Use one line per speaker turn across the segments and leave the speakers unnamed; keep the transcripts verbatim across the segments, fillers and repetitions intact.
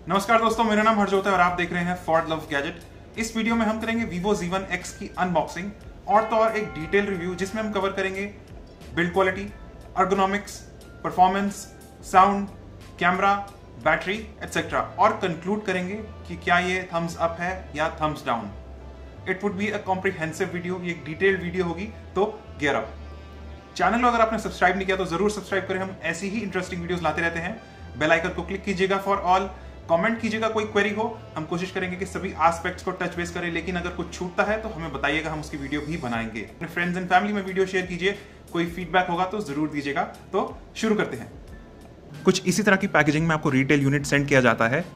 नमस्कार दोस्तों, मेरा नाम हरजोत है और आप देख रहे हैं फॉर लव गैजेट। इस वीडियो में हम करेंगे Vivo Z वन X की अनबॉक्सिंग और तो और एक डिटेल रिव्यू जिसमें हम कवर करेंगे build quality, ergonomics, performance, sound, camera, battery etcetera और कंक्लूड करेंगे कि क्या ये थम्स अप है या thumbs down. It would be a comprehensive video, ये एक डिटेल्ड वीडियो होगी, तो गियर अप। चैनल को अगर आपने सब्सक्राइब नहीं किया तो जरूर सब्सक्राइब करें, हम ऐसी ही इंटरेस्टिंग वीडियोस लाते रहते हैं। बेल आइकन को क्लिक कीजिएगा फॉर ऑल, कमेंट कीजिएगा कोई क्वेरी हो, हम कोशिश करेंगे कि सभी एस्पेक्ट्स को टच बेस करें, लेकिन अगर कुछ छूटता है तो हमें बताइएगा, हम उसकी वीडियो भी बनाएंगे। अपने फ्रेंड्स एंड फैमिली में वीडियो शेयर कीजिए, कोई फीडबैक होगा तो जरूर दीजिएगा। तो शुरू करते हैं। कुछ इसी तरह की पैकेजिंग में आपको रिटेल यूनिट सेंड किया जाता है।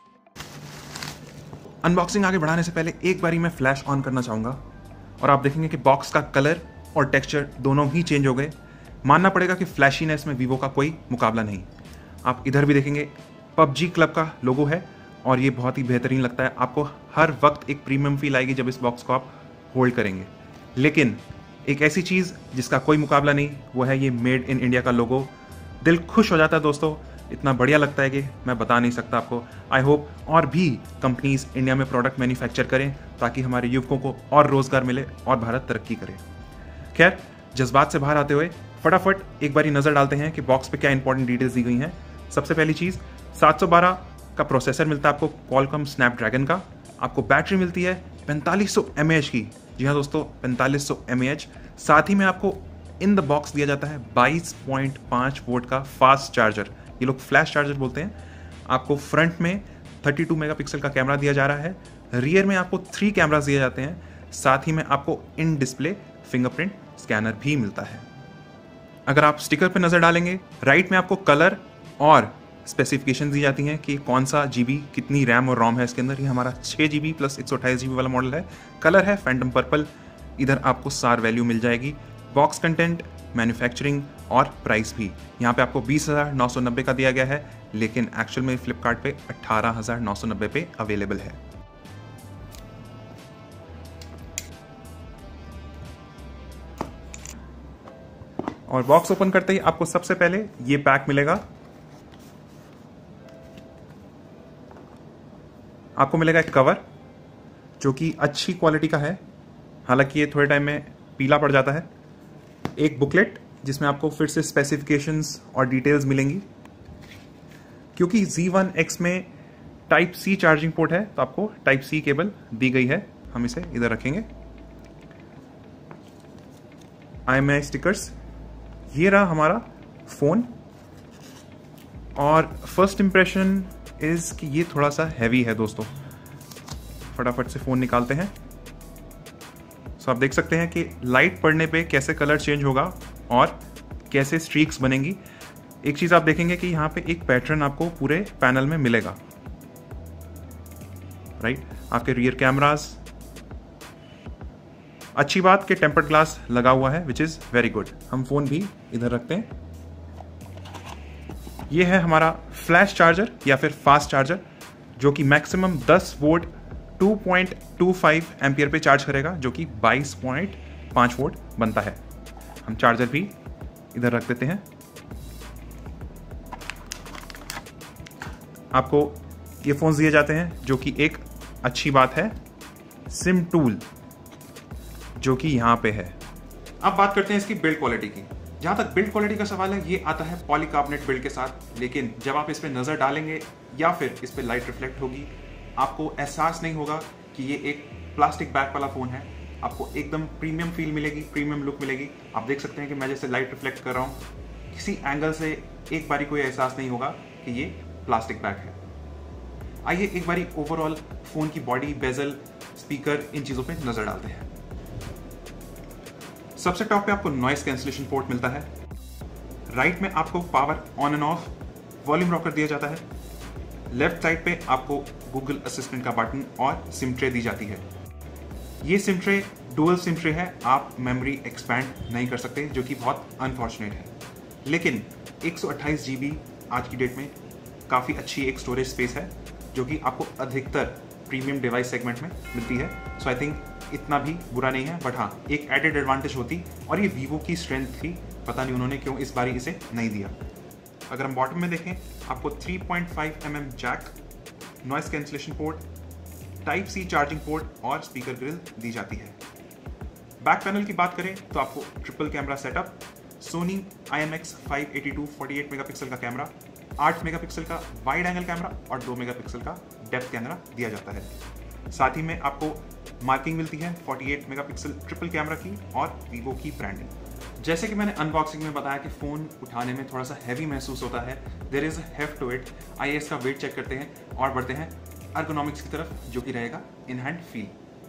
अनबॉक्सिंग आगे बढ़ाने से पहले एक बारी मैं फ्लैश ऑन करना चाहूंगा और आप देखेंगे कि बॉक्स का कलर और टेक्सचर दोनों ही चेंज हो गए। मानना पड़ेगा कि फ्लैशीनेस में वीवो का कोई मुकाबला नहीं। आप इधर भी देखेंगे पबजी क्लब का लोगो है और ये बहुत ही बेहतरीन लगता है। आपको हर वक्त एक प्रीमियम फील आएगी जब इस बॉक्स को आप होल्ड करेंगे। लेकिन एक ऐसी चीज़ जिसका कोई मुकाबला नहीं, वो है ये मेड इन इंडिया का लोगो। दिल खुश हो जाता है दोस्तों, इतना बढ़िया लगता है कि मैं बता नहीं सकता आपको। आई होप और भी कंपनीज इंडिया में प्रोडक्ट मैन्युफैक्चर करें ताकि हमारे युवकों को और रोजगार मिले और भारत तरक्की करे। खैर, जज्बात से बाहर आते हुए फटाफट एक बारी नजर डालते हैं कि बॉक्स पे क्या इंपॉर्टेंट डिटेल्स दी गई हैं। सबसे पहली चीज, सात सौ बारह का प्रोसेसर मिलता है आपको क्वालकॉम स्नैपड्रैगन का। आपको बैटरी मिलती है पैंतालीस सौ एम ए एच की। जी हाँ दोस्तों, पैंतालीस सौ एम ए एच। साथ ही में आपको इन द बॉक्स दिया जाता है बाईस पॉइंट पाँच वोल्ट का फास्ट चार्जर, ये लोग फ्लैश चार्जर बोलते हैं। आपको फ्रंट में बत्तीस मेगापिक्सल का कैमरा दिया जा रहा है, रियर में आपको थ्री कैमरास दिए जाते हैं। साथ ही में आपको इन डिस्प्ले फिंगरप्रिंट स्कैनर भी मिलता है। अगर आप स्टिकर पर नजर डालेंगे, राइट में आपको कलर और स्पेसिफिकेशन दी जाती हैं कि कौन सा जीबी, कितनी रैम और रोम है इसके अंदर। ये हमारा छः जीबी प्लस एक सौ अट्ठाईस जीबी वाला मॉडल है। कलर है फैंटम पर्पल। इधर आपको सार वैल्यू मिल जाएगी, बॉक्स कंटेंट, मैन्युफैक्चरिंग और प्राइस भी। यहाँ पे आपको बीस हज़ार नौ सौ नब्बे का दिया गया है, लेकिन एक्चुअल में फ्लिपकार्ट पे अट्ठारह हज़ार नौ सौ नब्बे पे अवेलेबल है। और बॉक्स ओपन करते ही आपको सबसे पहले ये पैक मिलेगा। आपको मिलेगा एक कवर जो कि अच्छी क्वालिटी का है, हालांकि ये थोड़े टाइम में पीला पड़ जाता है। एक बुकलेट जिसमें आपको फिर से स्पेसिफिकेशंस और डिटेल्स मिलेंगी। क्योंकि Z वन X में टाइप सी चार्जिंग पोर्ट है तो आपको टाइप सी केबल दी गई है। हम इसे इधर रखेंगे। आई एम आई स्टिकर्स, ये रहा हमारा फोन। और फर्स्ट इंप्रेशन इज कि ये थोड़ा सा हैवी है दोस्तों। फटाफट से फोन निकालते हैं। सो आप देख सकते हैं कि लाइट पड़ने पे कैसे कलर चेंज होगा और कैसे स्ट्रीक्स बनेंगी। एक चीज आप देखेंगे कि यहाँ पे एक पैटर्न आपको पूरे पैनल में मिलेगा, राइट। आपके रियर कैमरास, अच्छी बात कि टेम्पर्ड ग्लास लगा हुआ है, विच इज वेरी गुड। हम फोन भी इधर रखते हैं। ये है हमारा फ्लैश चार्जर या फिर फास्ट चार्जर, जो कि मैक्सिमम दस वोल्ट दो पॉइंट दो पाँच एम्पियर पे चार्ज करेगा, जो कि बाईस पॉइंट पाँच वोल्ट बनता है। हम चार्जर भी इधर रख देते हैं। आपको ये फोन्स दिए जाते हैं, जो कि एक अच्छी बात है, सिम टूल जो कि यहां पे है। अब बात करते हैं इसकी बिल्ड क्वालिटी की। जहां तक बिल्ड क्वालिटी का सवाल है, ये आता है पॉलीकार्बोनेट बिल्ड के साथ, लेकिन जब आप इस पे नजर डालेंगे या फिर इस पे लाइट रिफ्लेक्ट होगी, आपको एहसास नहीं होगा कि ये एक प्लास्टिक बैग वाला फोन है। आपको एकदम प्रीमियम फील मिलेगी, प्रीमियम लुक मिलेगी। आप देख सकते हैं कि मैं जैसे लाइट रिफ्लेक्ट कर रहा हूँ, किसी एंगल से एक बारी कोई एहसास नहीं होगा कि ये प्लास्टिक बैग है। आइए एक बारी ओवरऑल फोन की बॉडी, बेजल, स्पीकर, इन चीजों पे नजर डालते हैं। सबसे टॉप पे आपको नॉइस कैंसिलेशन पोर्ट मिलता है। राइट में आपको power on and off, volume rocker दिया जाता है। लेफ्ट साइड पे आपको गूगल असिस्टेंट का बटन और सिम ट्रे दी जाती है। ये SIM tray dual SIM tray है, आप मेमोरी एक्सपैंड नहीं कर सकते, जो कि बहुत अनफॉर्चुनेट है। लेकिन एक सौ अट्ठाईस जीबी आज की डेट में काफ़ी अच्छी एक स्टोरेज स्पेस है, जो कि आपको अधिकतर प्रीमियम डिवाइस सेगमेंट में मिलती है। सो आई थिंक इतना भी बुरा नहीं है, बट हाँ, एक एडेड एडवांटेज होती और ये वीवो की स्ट्रेंथ थी। पता नहीं उन्होंने क्यों इस बारी इसे नहीं दिया। अगर हम बॉटम में देखें, आपको three point five M M jack noise cancellation port, type C charging port और स्पीकर ग्रिल दी जाती है। बैक पैनल की बात करें तो आपको triple camera setup, Sony I M X five eighty two अड़तालीस मेगापिक्सल का कैमरा, आठ मेगापिक्सल का वाइड एंगल कैमरा और दो मेगापिक्सल का डेप्थ कैमरा दिया जाता है। साथ ही में आपको मार्किंग मिलती है अड़तालीस मेगापिक्सल ट्रिपल कैमरा की और वीवो की ब्रांडिंग। जैसे कि मैंने अनबॉक्सिंग में बताया कि फ़ोन उठाने में थोड़ा सा हैवी महसूस होता है, there is a heft to it. आइए इसका वेट चेक करते हैं और बढ़ते हैं एर्गोनॉमिक्स की तरफ, जो कि रहेगा इन हैंड फील।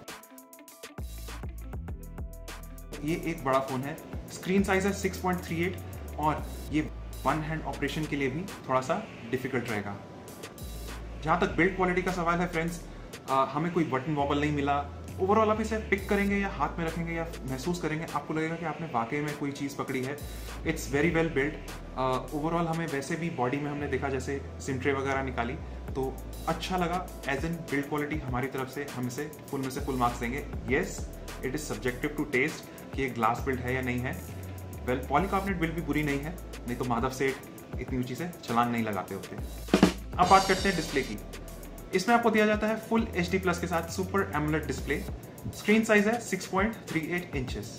ये एक बड़ा फ़ोन है, स्क्रीन साइज है सिक्स पॉइंट थ्री एट और ये वन हैंड ऑपरेशन के लिए भी थोड़ा सा डिफिकल्ट रहेगा। जहाँ तक बिल्ड क्वालिटी का सवाल है फ्रेंड्स, हमें कोई बटन वॉबल नहीं मिला। ओवरऑल आप इसे पिक करेंगे या हाथ में रखेंगे या महसूस करेंगे, आपको लगेगा कि आपने वाकई में कोई चीज़ पकड़ी है। It's very well build. Overall हमें वैसे भी बॉडी में हमने देखा जैसे सिम ट्रे वगैरह निकाली तो अच्छा लगा। एज एन बिल्ड क्वालिटी हमारी तरफ से हम इसे फुल में से फुल मार्क्स देंगे। Yes, it is subjective to taste कि ये ग्लास बिल्ड है या नहीं है। वेल, पॉलीकार्बोनेट बिल्ड भी बुरी नहीं है, नहीं तो माधव सेठ इतनी ऊंची से छलांग नहीं लगाते होते। अब बात करते हैं डिस्प्ले की। इसमें आपको दिया जाता है फुल एच डी प्लस के साथ super AMOLED display. Screen size है six point three eight inches.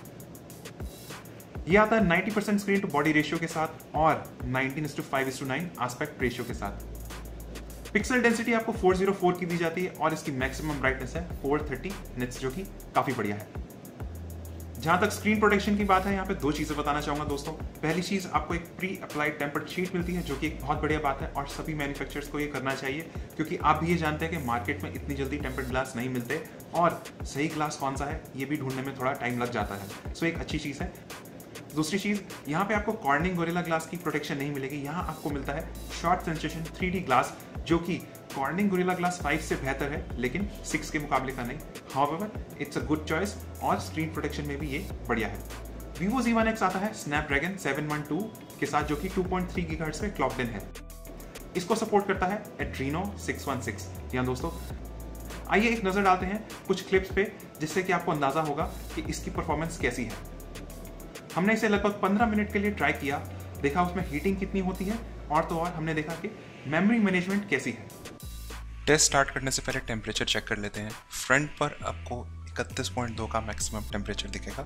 ये आता है ninety percent screen to body ratio के साथ और nineteen is to five is to nine aspect ratio के साथ। पिक्सल डेंसिटी आपको फोर ज़ीरो फोर की दी जाती है और इसकी मैक्सिमम ब्राइटनेस है फोर थर्टी निट्स, जो कि काफी बढ़िया है। जहां तक स्क्रीन प्रोटेक्शन की बात है, यहाँ पे दो चीजें बताना चाहूंगा दोस्तों। पहली चीज, आपको एक प्री अप्लाइड टेम्पर्ड शीट मिलती है, जो कि एक बहुत बढ़िया बात है और सभी मैन्युफैक्चरर्स को ये करना चाहिए, क्योंकि आप भी ये जानते हैं कि मार्केट में इतनी जल्दी टेम्पर्ड ग्लास नहीं मिलते और सही ग्लास कौन सा है ये भी ढूंढने में थोड़ा टाइम लग जाता है। सो एक अच्छी चीज है। दूसरी चीज, यहाँ पे आपको कॉर्निंग गोरिल्ला ग्लास की प्रोटेक्शन नहीं मिलेगी। यहाँ आपको मिलता है Schott Xensation three D glass, जो कि कॉर्निंग गोरिल्ला ग्लास फाइव से बेहतर है, लेकिन सिक्स के मुकाबले का नहीं। However it's a good choice और स्क्रीन प्रोटेक्शन में भी ये बढ़िया है। Vivo Z वन X आता है स्नैपड्रैगन सेवन वन टू के साथ, जो कि टू पॉइंट थ्री गीगाहर्ट्ज़ पे क्लॉक्ड इन है। इसको सपोर्ट करता है एड्रीनो सिक्स वन सिक्स। जी हाँ दोस्तों, आइए एक नजर डालते हैं कुछ क्लिप्स पे, जिससे कि आपको अंदाजा होगा कि इसकी परफॉर्मेंस कैसी है। हमने इसे लगभग पंद्रह मिनट के लिए ट्राई किया, देखा उसमें हीटिंग कितनी होती है और तो और हमने देखा कि मेमोरी मैनेजमेंट कैसी है।
टेस्ट स्टार्ट करने से पहले टेम्परेचर चेक कर लेते हैं। फ्रंट पर आपको इकतीस पॉइंट दो का मैक्सिमम टेम्परेचर दिखेगा।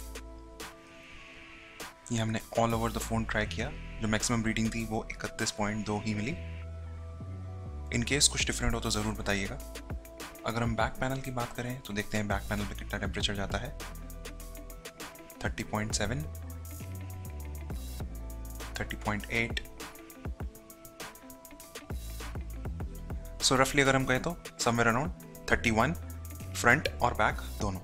ये हमने all over the phone try किया, जो मैक्सिमम रीडिंग थी वो इकतीस पॉइंट दो ही मिली। इन केस कुछ डिफरेंट हो तो ज़रूर बताइएगा। अगर हम बैक पैनल की बात करें तो देखते हैं बैक पैनल पे कितना टेम्परेचर जाता है। Thirty point seven, thirty point eight. So रफली अगर हम कहें तो somewhere around thirty one, front और बैक दोनों।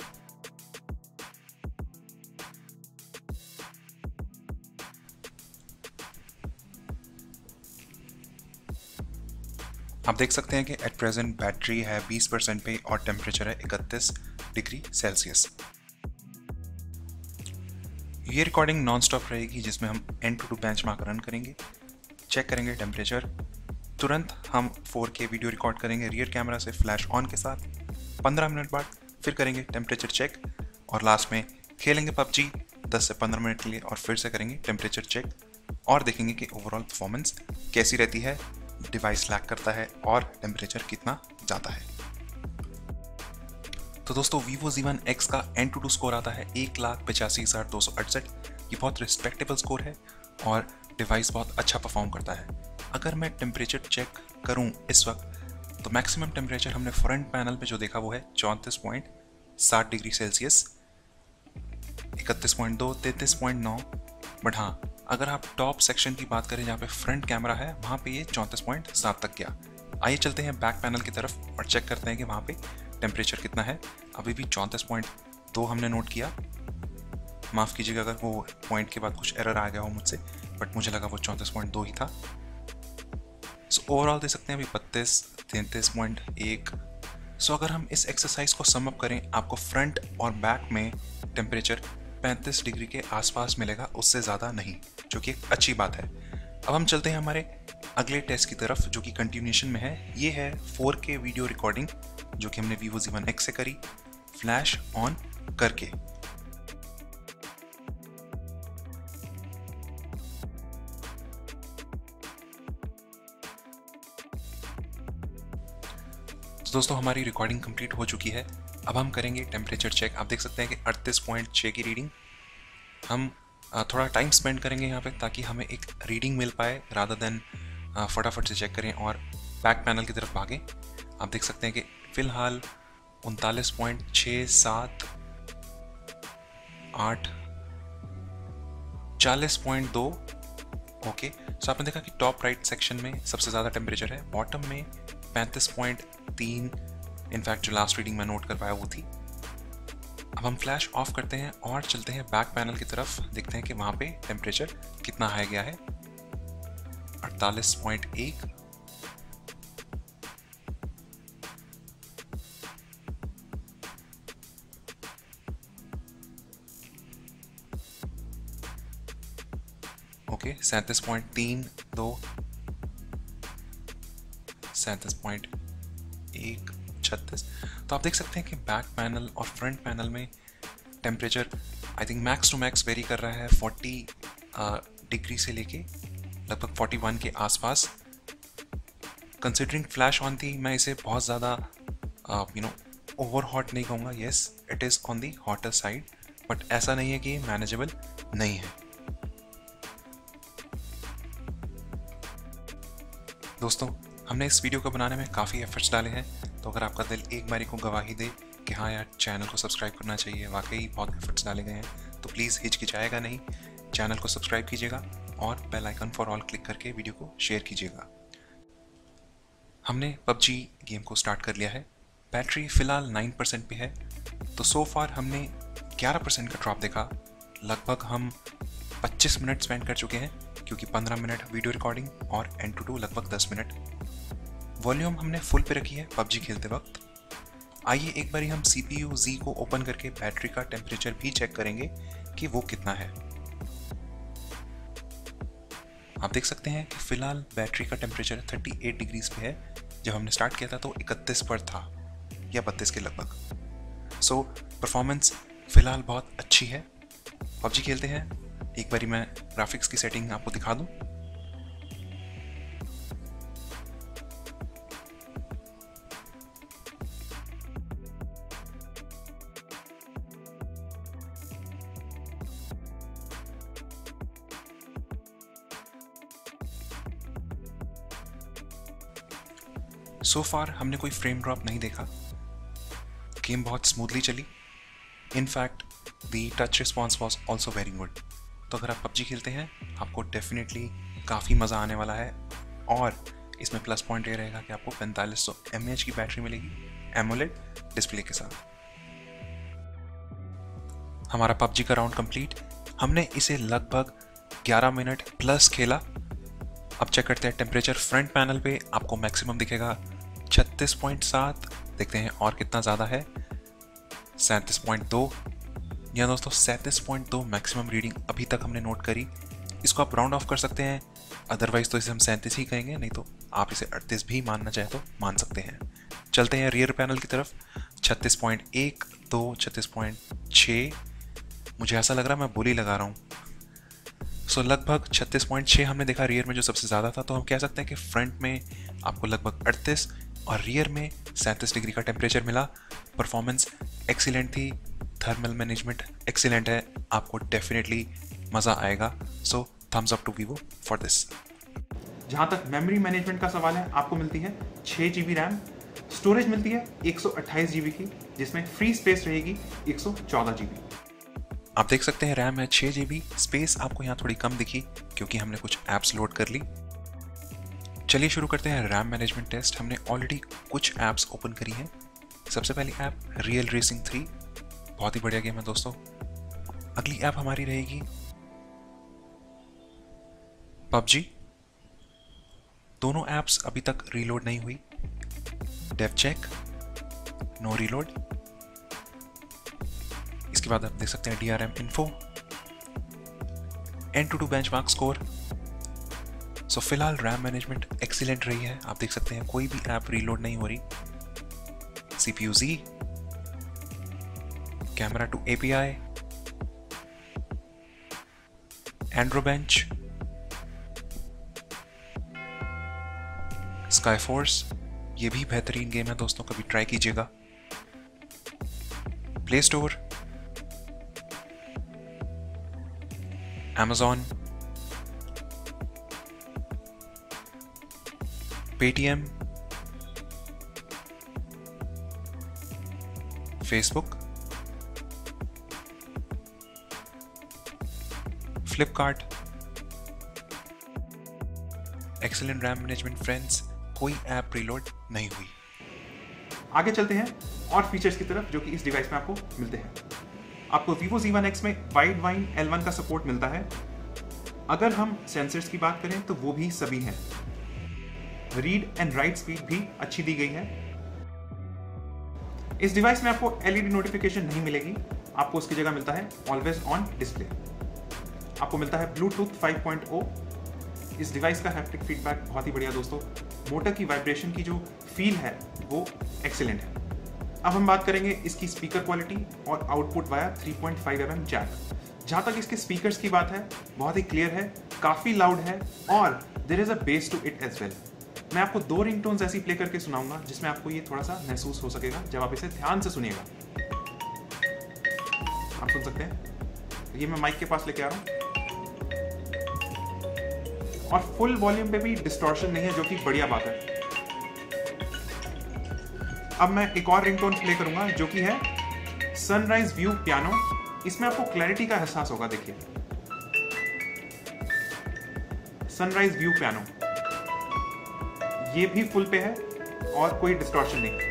आप देख सकते हैं कि एट प्रेजेंट बैटरी है बीस परसेंट पे और टेम्परेचर है इकतीस डिग्री सेल्सियस। ये रिकॉर्डिंग नॉन स्टॉप रहेगी, जिसमें हम AnTuTu benchmark run करेंगे, चेक करेंगे टेम्परेचर। तुरंत हम फोर के वीडियो रिकॉर्ड करेंगे रियर कैमरा से फ्लैश ऑन के साथ। पंद्रह मिनट बाद फिर करेंगे टेम्परेचर चेक और लास्ट में खेलेंगे पबजी दस से पंद्रह मिनट के लिए और फिर से करेंगे टेम्परेचर चेक और देखेंगे कि ओवरऑल परफॉर्मेंस कैसी रहती है, डिवाइस लैग करता है और टेम्परेचर कितना जाता है। तो दोस्तों, Vivo Z वन X का एन टू टू स्कोर आता है एक लाख पचासी हज़ार दो सौ अड़सठ। ये बहुत रिस्पेक्टेबल स्कोर है और डिवाइस बहुत अच्छा परफॉर्म करता है। अगर मैं टेम्परेचर चेक करूं इस वक्त, तो मैक्सिमम टेम्परेचर हमने फ्रंट पैनल पे जो देखा वो है चौंतीस पॉइंट सात डिग्री सेल्सियस, इकतीस पॉइंट दो, तैंतीस पॉइंट नौ। बट हाँ, अगर आप टॉप सेक्शन की बात करें जहाँ पे फ्रंट कैमरा है, वहाँ पे ये चौंतीस पॉइंट सात तक गया। आइए चलते हैं बैक पैनल की तरफ और चेक करते हैं कि वहाँ पे टेम्परेचर कितना है। अभी भी चौंतीस पॉइंट दो हमने नोट किया। माफ़ कीजिएगा अगर वो पॉइंट के बाद कुछ एरर आ गया हो मुझसे, बट मुझे लगा वो चौंतीस पॉइंट दो ही था। सो ओवरऑल देख सकते हैं अभी बत्तीस, तैंतीस पॉइंट एक। सो अगर हम इस एक्सरसाइज को सम अप करें, आपको फ्रंट और बैक में टेम्परेचर पैंतीस डिग्री के आसपास मिलेगा, उससे ज़्यादा नहीं, जो कि एक अच्छी बात है। अब हम चलते हैं हमारे अगले टेस्ट की तरफ, जो कि कंटिन्यूएशन में है। ये है फोर के वीडियो रिकॉर्डिंग, जो कि हमने Vivo Z वन X से करी फ्लैश ऑन करके। तो दोस्तों हमारी रिकॉर्डिंग कंप्लीट हो चुकी है। अब हम करेंगे टेम्परेचर चेक। आप देख सकते हैं कि अड़तीस पॉइंट छः की रीडिंग। हम थोड़ा टाइम स्पेंड करेंगे यहाँ पे ताकि हमें एक रीडिंग मिल पाए, रादर देन फटाफट से चेक करें और बैक पैनल की तरफ भागें। आप देख सकते हैं कि फ़िलहाल उनतालीस पॉइंट छः सात आठ चालीस पॉइंट दो। ओके, सो आपने देखा कि टॉप राइट सेक्शन में सबसे ज़्यादा टेम्परेचर है, बॉटम में पैंतीस पॉइंट तीन, इनफैक्ट जो लास्ट रीडिंग मैं नोट कर पाया वो थी। अब हम फ्लैश ऑफ करते हैं और चलते हैं बैक पैनल की तरफ, देखते हैं कि वहाँ पे टेम्परेचर कितना हाई गया है। अड़तालीस पॉइंट एक, ओके, सैंतीस पॉइंट तीन दो, सैंतीस पॉइंट एक, छत्तीस। तो आप देख सकते हैं कि बैक पैनल और फ्रंट पैनल में temperature I think max to max vary कर रहा है चालीस डिग्री से लेके लगभग इकतालीस के आसपास। कंसिडरिंग फ्लैश ऑन थी, मैं इसे बहुत ज़्यादा यू नो ओवर हॉट नहीं कहूँगा। Yes, it is on the hotter side, but ऐसा नहीं है कि मैनेजेबल नहीं है। दोस्तों हमने इस वीडियो को बनाने में काफ़ी एफर्ट्स डाले हैं, तो अगर आपका दिल एक बारी को गवाही दे कि हाँ यार चैनल को सब्सक्राइब करना चाहिए, वाकई बहुत एफर्ट्स डाले गए हैं, तो प्लीज़ हिचकिचाएगा नहीं, चैनल को सब्सक्राइब कीजिएगा और bell icon for all click करके वीडियो को शेयर कीजिएगा। हमने पबजी गेम को स्टार्ट कर लिया है। बैटरी फ़िलहाल नाइन परसेंट पे है, तो सो फार हमने ग्यारह परसेंट का ड्रॉप देखा। लगभग हम पच्चीस मिनट स्पेंड कर चुके हैं, क्योंकि पंद्रह मिनट वीडियो रिकॉर्डिंग और एन टू टू लगभग दस मिनट। वॉल्यूम हमने फुल पे रखी है पबजी खेलते वक्त। आइए एक बारी हम सी पी यू Z को ओपन करके बैटरी का टेम्परेचर भी चेक करेंगे कि वो कितना है। आप देख सकते हैं कि फिलहाल बैटरी का टेम्परेचर अड़तीस डिग्रीज पे है। जब हमने स्टार्ट किया था तो इकतीस पर था या बत्तीस के लगभग। सो परफॉर्मेंस फिलहाल बहुत अच्छी है। पबजी खेलते हैं, एक बारी मैं ग्राफिक्स की सेटिंग आपको दिखा दूं। सो so फार हमने कोई फ्रेम ड्रॉप नहीं देखा, गेम बहुत स्मूथली चली। In fact the touch response was also very good. तो अगर आप पबजी खेलते हैं आपको डेफिनेटली काफ़ी मज़ा आने वाला है, और इसमें प्लस पॉइंट ये रहेगा कि आपको पैंतालीस सौ एम ए एच की बैटरी मिलेगी एमोलेड डिस्प्ले के साथ। हमारा पबजी का राउंड कंप्लीट। हमने इसे लगभग ग्यारह मिनट प्लस खेला। अब चेक करते हैं टेम्परेचर। फ्रंट पैनल पे आपको मैक्सिमम दिखेगा छत्तीस पॉइंट सात, देखते हैं और कितना ज़्यादा है, सैंतीस पॉइंट दो। या दोस्तों सैंतीस पॉइंट दो मैक्सिमम रीडिंग अभी तक हमने नोट करी। इसको आप राउंड ऑफ कर सकते हैं, अदरवाइज तो इसे हम सैंतीस ही कहेंगे, नहीं तो आप इसे अड़तीस भी मानना चाहे तो मान सकते हैं। चलते हैं रियर पैनल की तरफ। छत्तीस पॉइंट एक, दो, छत्तीस पॉइंट छः। मुझे ऐसा लग रहा है मैं बोली लगा रहा हूँ। सो so, लगभग छत्तीस पॉइंट छः हमने देखा रियर में, जो सबसे ज़्यादा था। तो हम कह सकते हैं कि फ्रंट में आपको लगभग अड़तीस और रियर में सैंतीस डिग्री का टेम्परेचर मिला। परफॉर्मेंस एक्सीलेंट थी, थर्मल मैनेजमेंट एक्सीलेंट है, आपको डेफिनेटली मज़ा आएगा। So thumbs up to Vivo for this.
जहाँ तक मेमोरी मैनेजमेंट का सवाल है, आपको मिलती है छः जी बी रैम, स्टोरेज मिलती है एक सौ अट्ठाईस जी बी की, जिसमें फ्री स्पेस रहेगी एक सौ चौदह जी बी।
आप देख सकते हैं रैम है छः जी बी, स्पेस आपको यहाँ थोड़ी कम दिखी क्योंकि हमने कुछ ऐप्स लोड कर ली। चलिए शुरू करते हैं रैम मैनेजमेंट टेस्ट। हमने ऑलरेडी कुछ ऐप्स ओपन करी हैं। सबसे पहली ऐप रियल रेसिंग थ्री, बहुत ही बढ़िया गेम है दोस्तों। अगली ऐप हमारी रहेगी पबजी। दोनों ऐप्स अभी तक रीलोड नहीं हुई। DevCheck, no reload. इसके बाद आप देख सकते हैं D R M info, AnTuTu benchmark score. So फिलहाल रैम मैनेजमेंट एक्सीलेंट रही है। आप देख सकते हैं कोई भी ऐप रीलोड नहीं हो रही। C P U Z, camera two A P I, Androbench, Skyforce, ये भी बेहतरीन गेम है दोस्तों, कभी ट्राई कीजिएगा। Play store, Amazon, Paytm, Facebook, Flipkart. Excellent RAM management friends, कोई ऐप प्रीलोड नहीं हुई।
आगे चलते हैं और फीचर्स की तरफ जो कि इस डिवाइस में आपको मिलते हैं। आपको Vivo Z वन X में वाइड वाइन एल वन का सपोर्ट मिलता है। अगर हम सेंसर्स की बात करें तो वो भी सभी हैं। रीड एंड राइट स्पीड भी अच्छी दी गई है। इस डिवाइस में आपको एलईडी नोटिफिकेशन नहीं मिलेगी, आपको उसकी जगह मिलता है ऑलवेज ऑन डिस्प्ले। आपको मिलता है ब्लूटूथ फाइव पॉइंट ओ। इस डिवाइस का हैप्टिक फीडबैक बहुत ही बढ़िया दोस्तों। मोटर की वाइब्रेशन की जो फील है वो एक्सीलेंट है। अब हम बात करेंगे इसकी स्पीकर क्वालिटी और output via three point five M M jack. जहाँ तक इसके स्पीकर्स की बात है, बहुत ही क्लियर है, काफ़ी लाउड है और there is a bass to it as well. मैं आपको दो रिंगटोन्स ऐसी प्ले करके सुनाऊंगा जिसमें आपको ये थोड़ा सा महसूस हो सकेगा जब आप इसे ध्यान से सुनिएगा। आप सुन सकते हैं, ये मैं माइक के पास लेके आ रहा हूँ और फुल वॉल्यूम पे भी डिस्टॉर्शन नहीं है, जो कि बढ़िया बात है। अब मैं एक और रिंगटोन प्ले करूंगा जो कि है सनराइज व्यू पियानो। इसमें आपको क्लैरिटी का एहसास होगा। देखिए, सनराइज व्यू पियानो, ये भी फुल पे है और कोई डिस्टॉर्शन नहीं।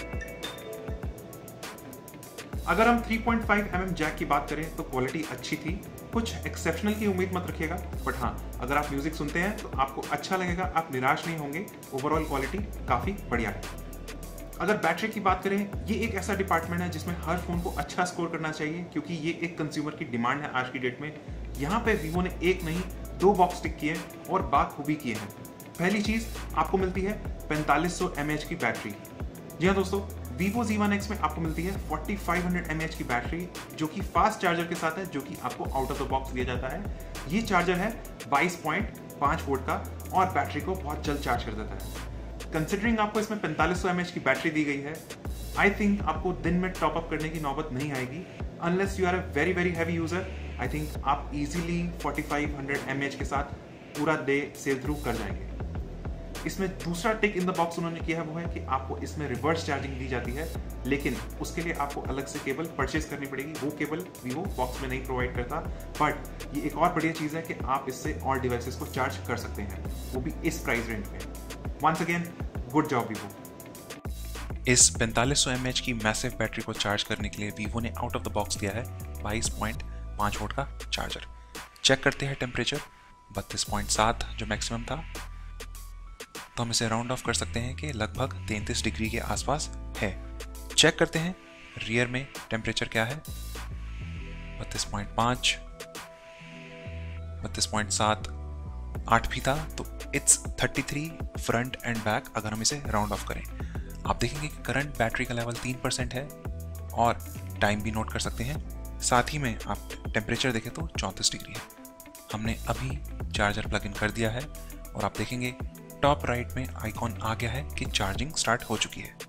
अगर हम three point five M M jack की बात करें तो क्वालिटी अच्छी थी। कुछ एक्सेप्शनल की उम्मीद मत रखिएगा, बट हाँ, अगर आप म्यूजिक सुनते हैं तो आपको अच्छा लगेगा, आप निराश नहीं होंगे। ओवरऑल क्वालिटी काफी बढ़िया है। अगर बैटरी की बात करें, ये एक ऐसा डिपार्टमेंट है जिसमें हर फोन को अच्छा स्कोर करना चाहिए, क्योंकि ये एक कंज्यूमर की डिमांड है आज की डेट में। यहाँ पे वीवो ने एक नहीं दो बॉक्स टिक किए और बाखूबी किए हैं। पहली चीज आपको मिलती है पैंतालीस सौ एम एच की बैटरी। जी हाँ दोस्तों, Vivo Z वन X में आपको मिलती है forty five hundred M H की बैटरी, जो कि फास्ट चार्जर के साथ है, जो कि आपको आउट ऑफ द बॉक्स दिया जाता है। ये चार्जर है बाईस पॉइंट पाँच वोल्ट का और बैटरी को बहुत जल्द चार्ज कर देता है। कंसिडरिंग आपको इसमें पैंतालीस सौ एम एच की बैटरी दी गई है, आई थिंक आपको दिन में टॉप अप करने की नौबत नहीं आएगी, unless you are a very very heavy user. I think आप easily forty five hundred M H के साथ पूरा डे सेल थ्रू कर जाएंगे। इसमें दूसरा टिक इन द बॉक्स उन्होंने किया है वो है कि आपको इसमें रिवर्स चार्जिंग दी जाती है, लेकिन उसके लिए आपको अलग से केबल परचेज करनी पड़ेगी। वो केबल वीवो बॉक्स में नहीं प्रोवाइड करता। बट ये एक और बढ़िया चीज़ है कि आप इससे और डिवाइसेस को चार्ज कर सकते हैं, वो भी इस प्राइस रेंज में। Once again, good job Vivo.
इस पैंतालीस सौ एम एच की मैसिव बैटरी को चार्ज करने के लिए वीवो ने आउट ऑफ द बॉक्स दिया है बाईस पॉइंट पाँच वोल्ट का चार्जर। चेक करते हैं टेम्परेचर, बत्तीस पॉइंट सात जो मैक्सिमम था, तो हम इसे राउंड ऑफ कर सकते हैं कि लगभग तैंतीस डिग्री के आसपास है। चेक करते हैं रियर में टेम्परेचर क्या है, बत्तीस पॉइंट पाँच, बत्तीस पॉइंट सात, आठ भी था, तो it's thirty three front and back अगर हम इसे राउंड ऑफ करें। आप देखेंगे कि करंट बैटरी का लेवल तीन परसेंट है और टाइम भी नोट कर सकते हैं। साथ ही में आप टेम्परेचर देखें तो चौंतीस डिग्री है। हमने अभी चार्जर प्लग इन कर दिया है और आप देखेंगे टॉप राइट में आइकॉन आ गया है कि चार्जिंग स्टार्ट हो चुकी है।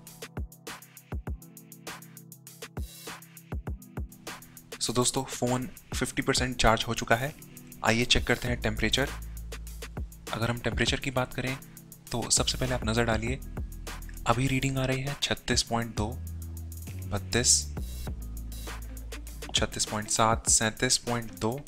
सो so, दोस्तों, फोन फिफ्टी परसेंट चार्ज हो चुका है। आइए चेक करते हैं टेम्परेचर। अगर हम टेम्परेचर की बात करें तो सबसे पहले आप नज़र डालिए, अभी रीडिंग आ रही है छत्तीस पॉइंट दो, बत्तीस, छत्तीस पॉइंट सात, सैंतीस पॉइंट दो।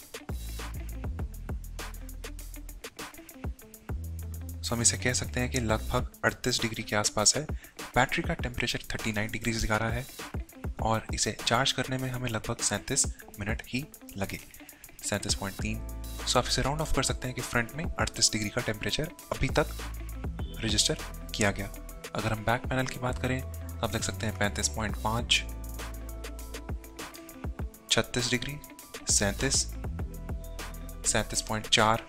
सो हम इसे कह सकते हैं कि लगभग अड़तीस डिग्री के आसपास है। बैटरी का टेम्परेचर उनतालीस डिग्री दिखा रहा है और इसे चार्ज करने में हमें लगभग सैंतीस मिनट ही लगे, सैंतीस पॉइंट तीन। सो आप इसे राउंड ऑफ कर सकते हैं कि फ्रंट में अड़तीस डिग्री का टेम्परेचर अभी तक रजिस्टर किया गया। अगर हम बैक पैनल की बात करें तो आप देख सकते हैं पैंतीस पॉइंट पाँच, छत्तीस डिग्री, सैंतीस, सैंतीस पॉइंट चार।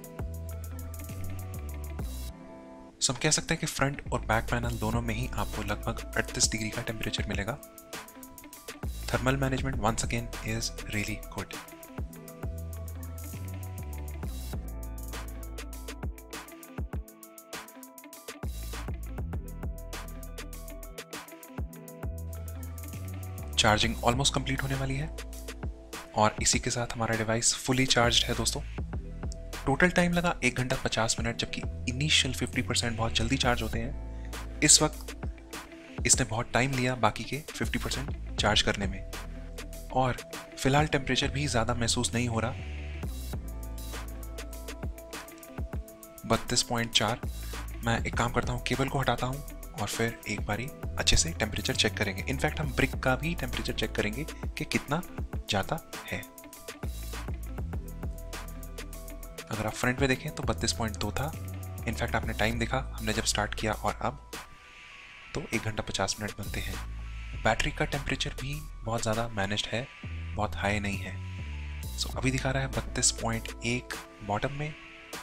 सो हम कह सकते हैं कि फ्रंट और बैक पैनल दोनों में ही आपको लगभग अड़तीस डिग्री का टेम्परेचर मिलेगा। Thermal management once again is really good. Charging almost complete होने वाली है और इसी के साथ हमारा डिवाइस फुली चार्ज्ड है दोस्तों। टोटल टाइम लगा एक घंटा पचास मिनट, जबकि इनिशियल फिफ्टी परसेंट बहुत जल्दी चार्ज होते हैं। इस वक्त इसने बहुत टाइम लिया बाकी के फिफ्टी परसेंट चार्ज करने में, और फिलहाल टेम्परेचर भी ज़्यादा महसूस नहीं हो रहा। बत्तीस पॉइंट चार। मैं एक काम करता हूँ, केबल को हटाता हूँ और फिर एक बारी अच्छे से टेम्परेचर चेक करेंगे। इनफैक्ट हम ब्रिक का भी टेम्परेचर चेक करेंगे कि कितना जाता है। अगर आप फ्रंट में देखें तो बत्तीस पॉइंट दो था। इनफैक्ट आपने टाइम देखा हमने जब स्टार्ट किया और अब, तो एक घंटा पचास मिनट बनते हैं। बैटरी का टेम्परेचर भी बहुत ज़्यादा मैनेज्ड है, बहुत हाई नहीं है। सो so, अभी दिखा रहा है बत्तीस पॉइंट एक बॉटम में,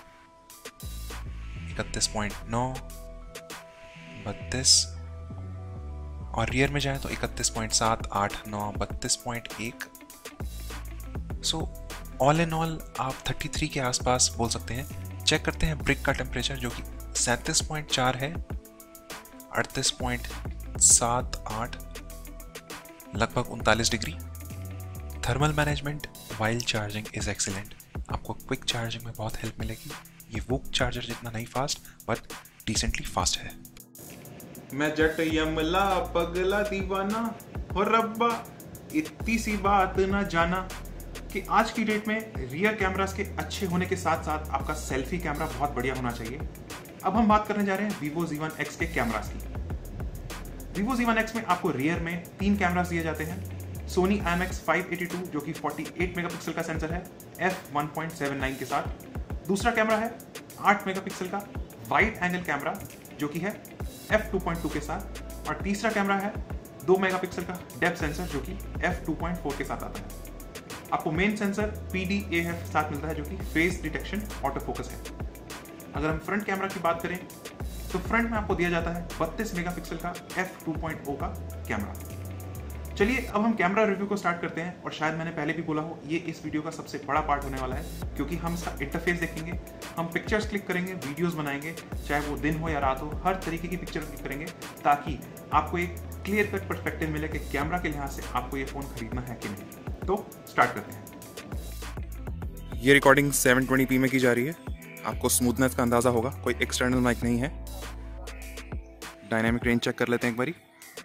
इकतीस पॉइंट नौ, बत्तीस, और रियर में जाए तो इकतीस पॉइंट सात, आठ, नौ, बत्तीस पॉइंट एक। सो ऑल इन ऑल आप तैंतीस के आसपास बोल सकते हैं। चेक करते हैं ब्रिक का टेम्परेचर, जो कि सैंतीस पॉइंट चार है, अड़तीस पॉइंट सात आठ, लगभग उनतालीस degree. Thermal management while charging is excellent. आपको क्विक चार्जिंग में बहुत हेल्प मिलेगी। ये वो चार्जर जितना नहीं फास्ट, बट डिसेंटली फास्ट है।
मैं जट यमला पगला दीवाना हो रब्बा, इतनी सी बात ना जाना कि आज की डेट में रियर कैमरास के अच्छे होने के साथ साथ आपका सेल्फी कैमरा बहुत बढ़िया होना चाहिए। अब हम बात करने जा रहे हैं Vivo Z वन X के कैमरास की। Vivo Z वन X में आपको रियर में तीन कैमरास दिए जाते हैं। Sony I M X five eighty two जो कि अड़तालीस मेगापिक्सल का सेंसर है F one point seven nine के साथ। दूसरा कैमरा है आठ मेगापिक्सल का वाइड एंगल कैमरा जो कि है एफ टू पॉइंट टू के साथ, और तीसरा कैमरा है दो मेगापिक्सल का डेप्थ सेंसर जो कि एफ टू पॉइंट फोर के साथ आता है। आपको main sensor P D A F साथ मिलता है जो कि फेस डिटेक्शन ऑटो फोकस है। अगर हम फ्रंट कैमरा की बात करें तो फ्रंट में आपको दिया जाता है बत्तीस मेगापिक्सल का एफ टू पॉइंट ओ का कैमरा। चलिए अब हम कैमरा रिव्यू को स्टार्ट करते हैं, और शायद मैंने पहले भी बोला हो, ये इस वीडियो का सबसे बड़ा पार्ट होने वाला है, क्योंकि हम इसका इंटरफेस देखेंगे, हम पिक्चर्स क्लिक करेंगे, वीडियोस बनाएंगे, चाहे वो दिन हो या रात हो, हर तरीके की पिक्चर क्लिक करेंगे ताकि आपको एक क्लियर कट पर्सपेक्टिव मिले कि कैमरा के लिहाज से आपको ये फोन खरीदना है कि नहीं। तो स्टार्ट करते हैं।
ये रिकॉर्डिंग सेवन ट्वेंटी पी में की जा रही है। आपको स्मूथनेस का अंदाजा होगा, कोई एक्सटर्नल माइक नहीं है। डायनामिक रेंज चेक कर लेते हैं एक बारी।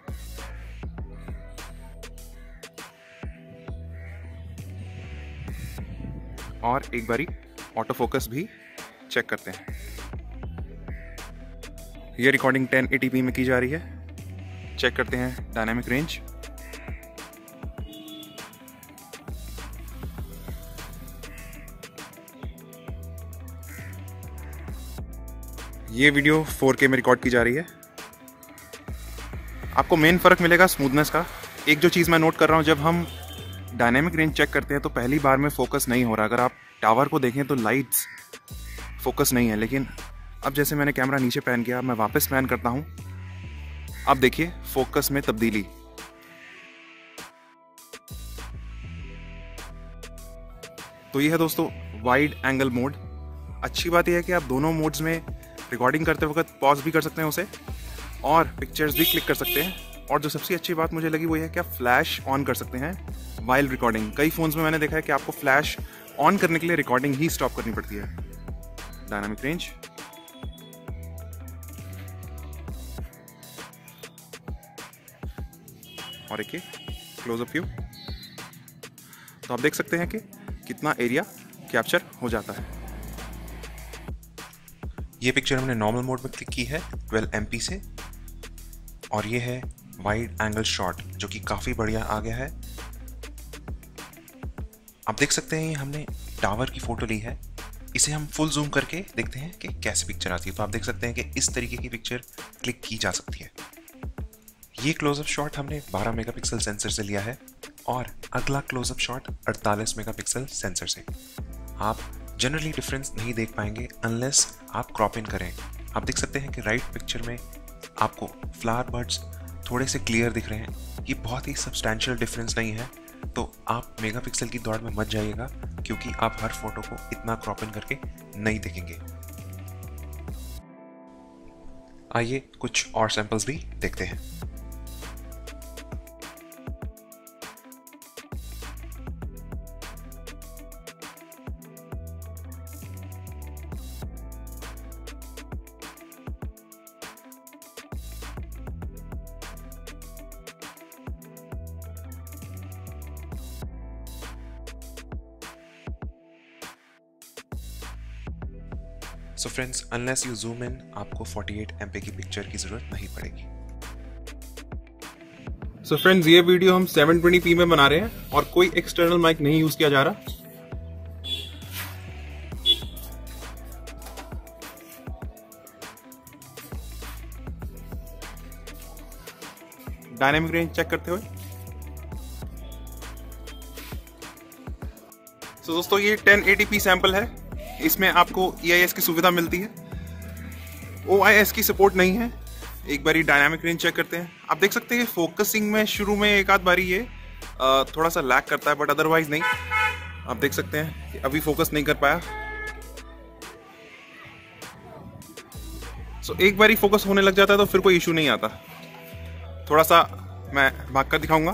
और एक बारी ऑटो फोकस भी चेक करते हैं। ये रिकॉर्डिंग टेन एटी पी में की जा रही है। चेक करते हैं डायनामिक रेंज। ये वीडियो फोर के में रिकॉर्ड की जा रही है। आपको मेन फ़र्क मिलेगा स्मूथनेस का। एक जो चीज़ मैं नोट कर रहा हूँ, जब हम डायनामिक रेंज चेक करते हैं तो पहली बार में फोकस नहीं हो रहा। अगर आप टावर को देखें तो लाइट्स फोकस नहीं है, लेकिन अब जैसे मैंने कैमरा नीचे पैन किया, मैं वापस पैन करता हूँ, अब देखिए फोकस में तब्दीली। तो ये है दोस्तों वाइड एंगल मोड। अच्छी बात यह है कि आप दोनों मोड्स में रिकॉर्डिंग करते वक्त पॉज भी कर सकते हैं उसे, और पिक्चर्स भी क्लिक कर सकते हैं। और जो सबसे अच्छी बात मुझे लगी वो यह है कि आप फ्लैश ऑन कर सकते हैं वाइल रिकॉर्डिंग। कई फ़ोन्स में मैंने देखा है कि आपको फ्लैश ऑन करने के लिए रिकॉर्डिंग ही स्टॉप करनी पड़ती है। डायनामिक रेंज, और एक क्लोजअप व्यू। तो आप देख सकते हैं कि कितना एरिया कैप्चर हो जाता है।
ये पिक्चर हमने नॉर्मल मोड में क्लिक की है ट्वेल्व एम पी से, और ये है वाइड एंगल शॉट जो कि काफ़ी बढ़िया आ गया है। आप देख सकते हैं हमने टावर की फ़ोटो ली है। इसे हम फुल जूम करके देखते हैं कि कैसी पिक्चर आती है। तो आप देख सकते हैं कि इस तरीके की पिक्चर क्लिक की जा सकती है। ये क्लोजअप शॉट हमने बारह मेगापिक्सल सेंसर से लिया है, और अगला क्लोजअप शॉट अड़तालीस मेगापिक्सल सेंसर से। आप जनरली डिफरेंस नहीं देख पाएंगे अनलेस आप क्रॉप इन करें। आप देख सकते हैं कि राइट पिक्चर में आपको फ्लावर बर्ड्स थोड़े से क्लियर दिख रहे हैं। ये बहुत ही सब्सटैंशियल डिफरेंस नहीं है, तो आप मेगापिक्सल की दौड़ में मत जाइएगा, क्योंकि आप हर फोटो को इतना क्रॉप इन करके नहीं देखेंगे। आइए कुछ और सैंपल्स भी देखते हैं। So friends, unless you zoom in, आपको अड़तालीस एम पी की पिक्चर की जरूरत नहीं पड़ेगी।
सो so फ्रेंड्स, ये वीडियो हम सेवन ट्वेंटी पी में बना रहे हैं और कोई एक्सटर्नल माइक नहीं यूज किया जा रहा। डायनामिक रेंज चेक करते हुए। सो so दोस्तों, ये टेन एटी पी सैंपल है। इसमें आपको ई आई एस की सुविधा मिलती है, ओ आई एस की सपोर्ट नहीं है। एक बारी डायनामिक रेंज चेक करते हैं। आप देख सकते हैं फोकसिंग में शुरू में एक आध बारी ये थोड़ा सा लैग करता है, बट अदरवाइज नहीं। आप देख सकते हैं कि अभी फोकस नहीं कर पाया। सो so, एक बारी फोकस होने लग जाता है तो फिर कोई इशू नहीं आता। थोड़ा सा मैं भाग कर दिखाऊंगा।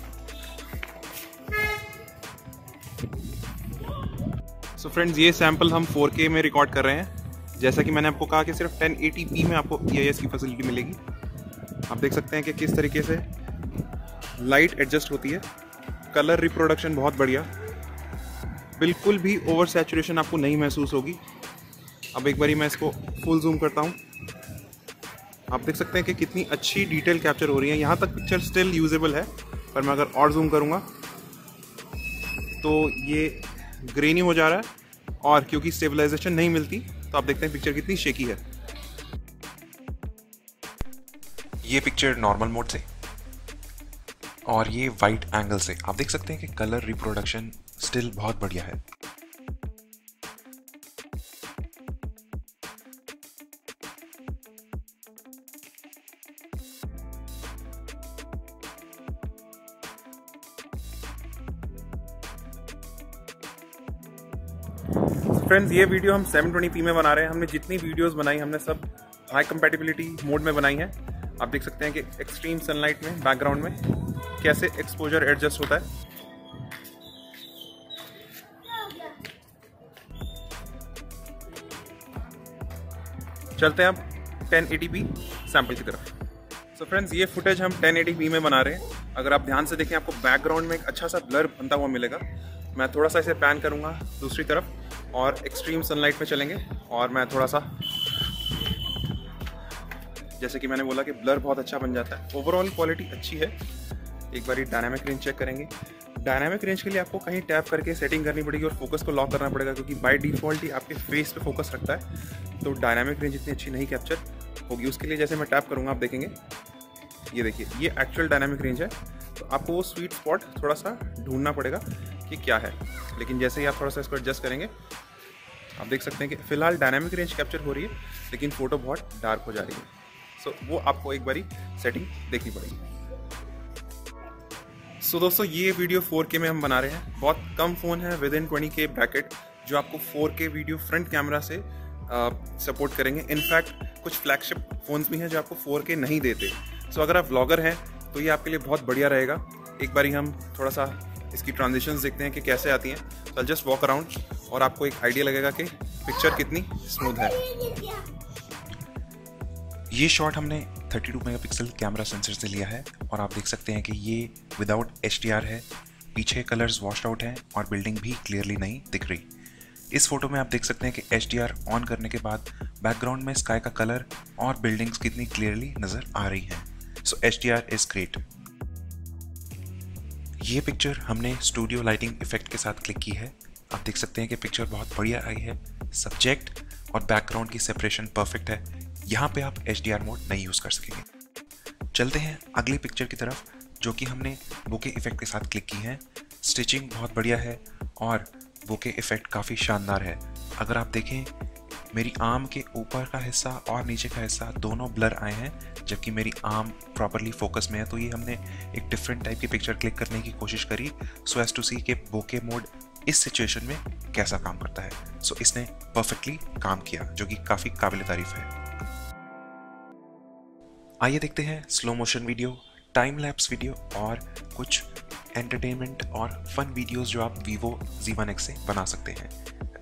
सो so फ्रेंड्स, ये सैंपल हम फोर के में रिकॉर्ड कर रहे हैं। जैसा कि मैंने आपको कहा कि सिर्फ टेन एटी पी में आपको ई आई एस की फैसिलिटी मिलेगी। आप देख सकते हैं कि किस तरीके से लाइट एडजस्ट होती है। कलर रिप्रोडक्शन बहुत बढ़िया, बिल्कुल भी ओवर सैचुरेशन आपको नहीं महसूस होगी। अब एक बारी मैं इसको फुल जूम करता हूँ। आप देख सकते हैं कि कितनी अच्छी डिटेल कैप्चर हो रही है। यहाँ तक पिक्चर स्टिल यूजेबल है, पर मैं अगर और जूम करूँगा तो ये ग्रेनी हो जा रहा है, और क्योंकि स्टेबलाइजेशन नहीं मिलती तो आप देखते हैं पिक्चर कितनी शेकी है।
ये पिक्चर नॉर्मल मोड से और ये वाइड एंगल से आप देख सकते हैं कि कलर रिप्रोडक्शन स्टिल बहुत बढ़िया है।
फ्रेंड्स, ये वीडियो हम सेवन ट्वेंटी पी में बना रहे हैं। हमने जितनी वीडियोस बनाई हमने सब हाई कंपैटिबिलिटी मोड में बनाई है। आप देख सकते हैं कि एक्सट्रीम सनलाइट में बैकग्राउंड में कैसे एक्सपोजर एडजस्ट होता है। चलते हैं अब टेन एटी पी सैंपल की तरफ। सो फ्रेंड्स, ये फुटेज हम टेन एटी पी में बना रहे हैं। अगर आप ध्यान से देखें आपको बैकग्राउंड में एक अच्छा सा ब्लर बनता हुआ मिलेगा। मैं थोड़ा सा इसे पैन करूंगा दूसरी तरफ और एक्सट्रीम सनलाइट में चलेंगे, और मैं थोड़ा सा, जैसे कि मैंने बोला कि ब्लर बहुत अच्छा बन जाता है। ओवरऑल क्वालिटी अच्छी है। एक बार डायनामिक रेंज चेक करेंगे। डायनामिक रेंज के लिए आपको कहीं टैप करके सेटिंग करनी पड़ेगी और फोकस को लॉक करना पड़ेगा, क्योंकि बाय डिफॉल्ट ही आपके फेस पे फोकस रखता है। तो डायनामिक रेंज इतनी अच्छी नहीं कैप्चर होगी। उसके लिए जैसे मैं टैप करूँगा आप देखेंगे, ये देखिए ये एक्चुअल डायनामिक रेंज है। तो आपको वो स्वीट स्पॉट थोड़ा सा ढूंढना पड़ेगा कि क्या है। लेकिन जैसे ही आप थोड़ा सा इसको एडजस्ट करेंगे आप देख सकते हैं कि फिलहाल डायनामिक रेंज कैप्चर हो रही है, लेकिन फोटो बहुत डार्क हो जा रही है। सो so, वो आपको एक बारी सेटिंग देखनी पड़ेगी। सो so, दोस्तों, ये वीडियो फोर के में हम बना रहे हैं। बहुत कम फ़ोन है within twenty K bracket जो आपको four K video front camera से सपोर्ट करेंगे। इनफैक्ट कुछ फ्लैगशिप फ़ोन्स भी हैं जो आपको फोर के नहीं देते। सो so, अगर आप व्लॉगर हैं तो ये आपके लिए बहुत बढ़िया रहेगा। एक बारी हम थोड़ा सा इसकी ट्रांजिशंस देखते हैं कि कैसे आती हैं। तो आई जस्ट वॉक अराउंड और आपको एक आइडिया लगेगा कि पिक्चर कितनी स्मूथ है।
ये शॉट हमने thirty two megapixel camera sensor से लिया है और आप देख सकते हैं कि ये विदाउट एच डी आर है। पीछे कलर्स वॉश्ड आउट हैं और बिल्डिंग भी क्लियरली नहीं दिख रही। इस फोटो में आप देख सकते हैं कि एच डी आर ऑन करने के बाद बैकग्राउंड में स्काई का कलर और बिल्डिंग्स कितनी क्लियरली नज़र आ रही हैं। So H D R is great. ये पिक्चर हमने स्टूडियो लाइटिंग इफेक्ट के साथ क्लिक की है। आप देख सकते हैं कि पिक्चर बहुत बढ़िया आई है। सब्जेक्ट और बैकग्राउंड की सेपरेशन परफेक्ट है। यहाँ पे आप एच डी आर मोड नहीं यूज़ कर सकेंगे। चलते हैं अगली पिक्चर की तरफ जो कि हमने बोके इफेक्ट के साथ क्लिक की है। स्टिचिंग बहुत बढ़िया है और बोके इफेक्ट काफ़ी शानदार है। अगर आप देखें मेरी आर्म के ऊपर का हिस्सा और नीचे का हिस्सा दोनों ब्लर आए हैं, जबकि मेरी आर्म प्रॉपरली फोकस में है। तो ये हमने एक डिफरेंट टाइप की पिक्चर क्लिक करने की कोशिश करी सो एज टू सी के बोके मोड इस सिचुएशन में कैसा काम करता है। सो so, इसने परफेक्टली काम किया, जो कि काफ़ी काबिल तारीफ है। आइए देखते हैं slow motion video, time lapse video और कुछ एंटरटेनमेंट और फन वीडियोस जो आप वीवो ज़ी वन एक्स से बना सकते हैं।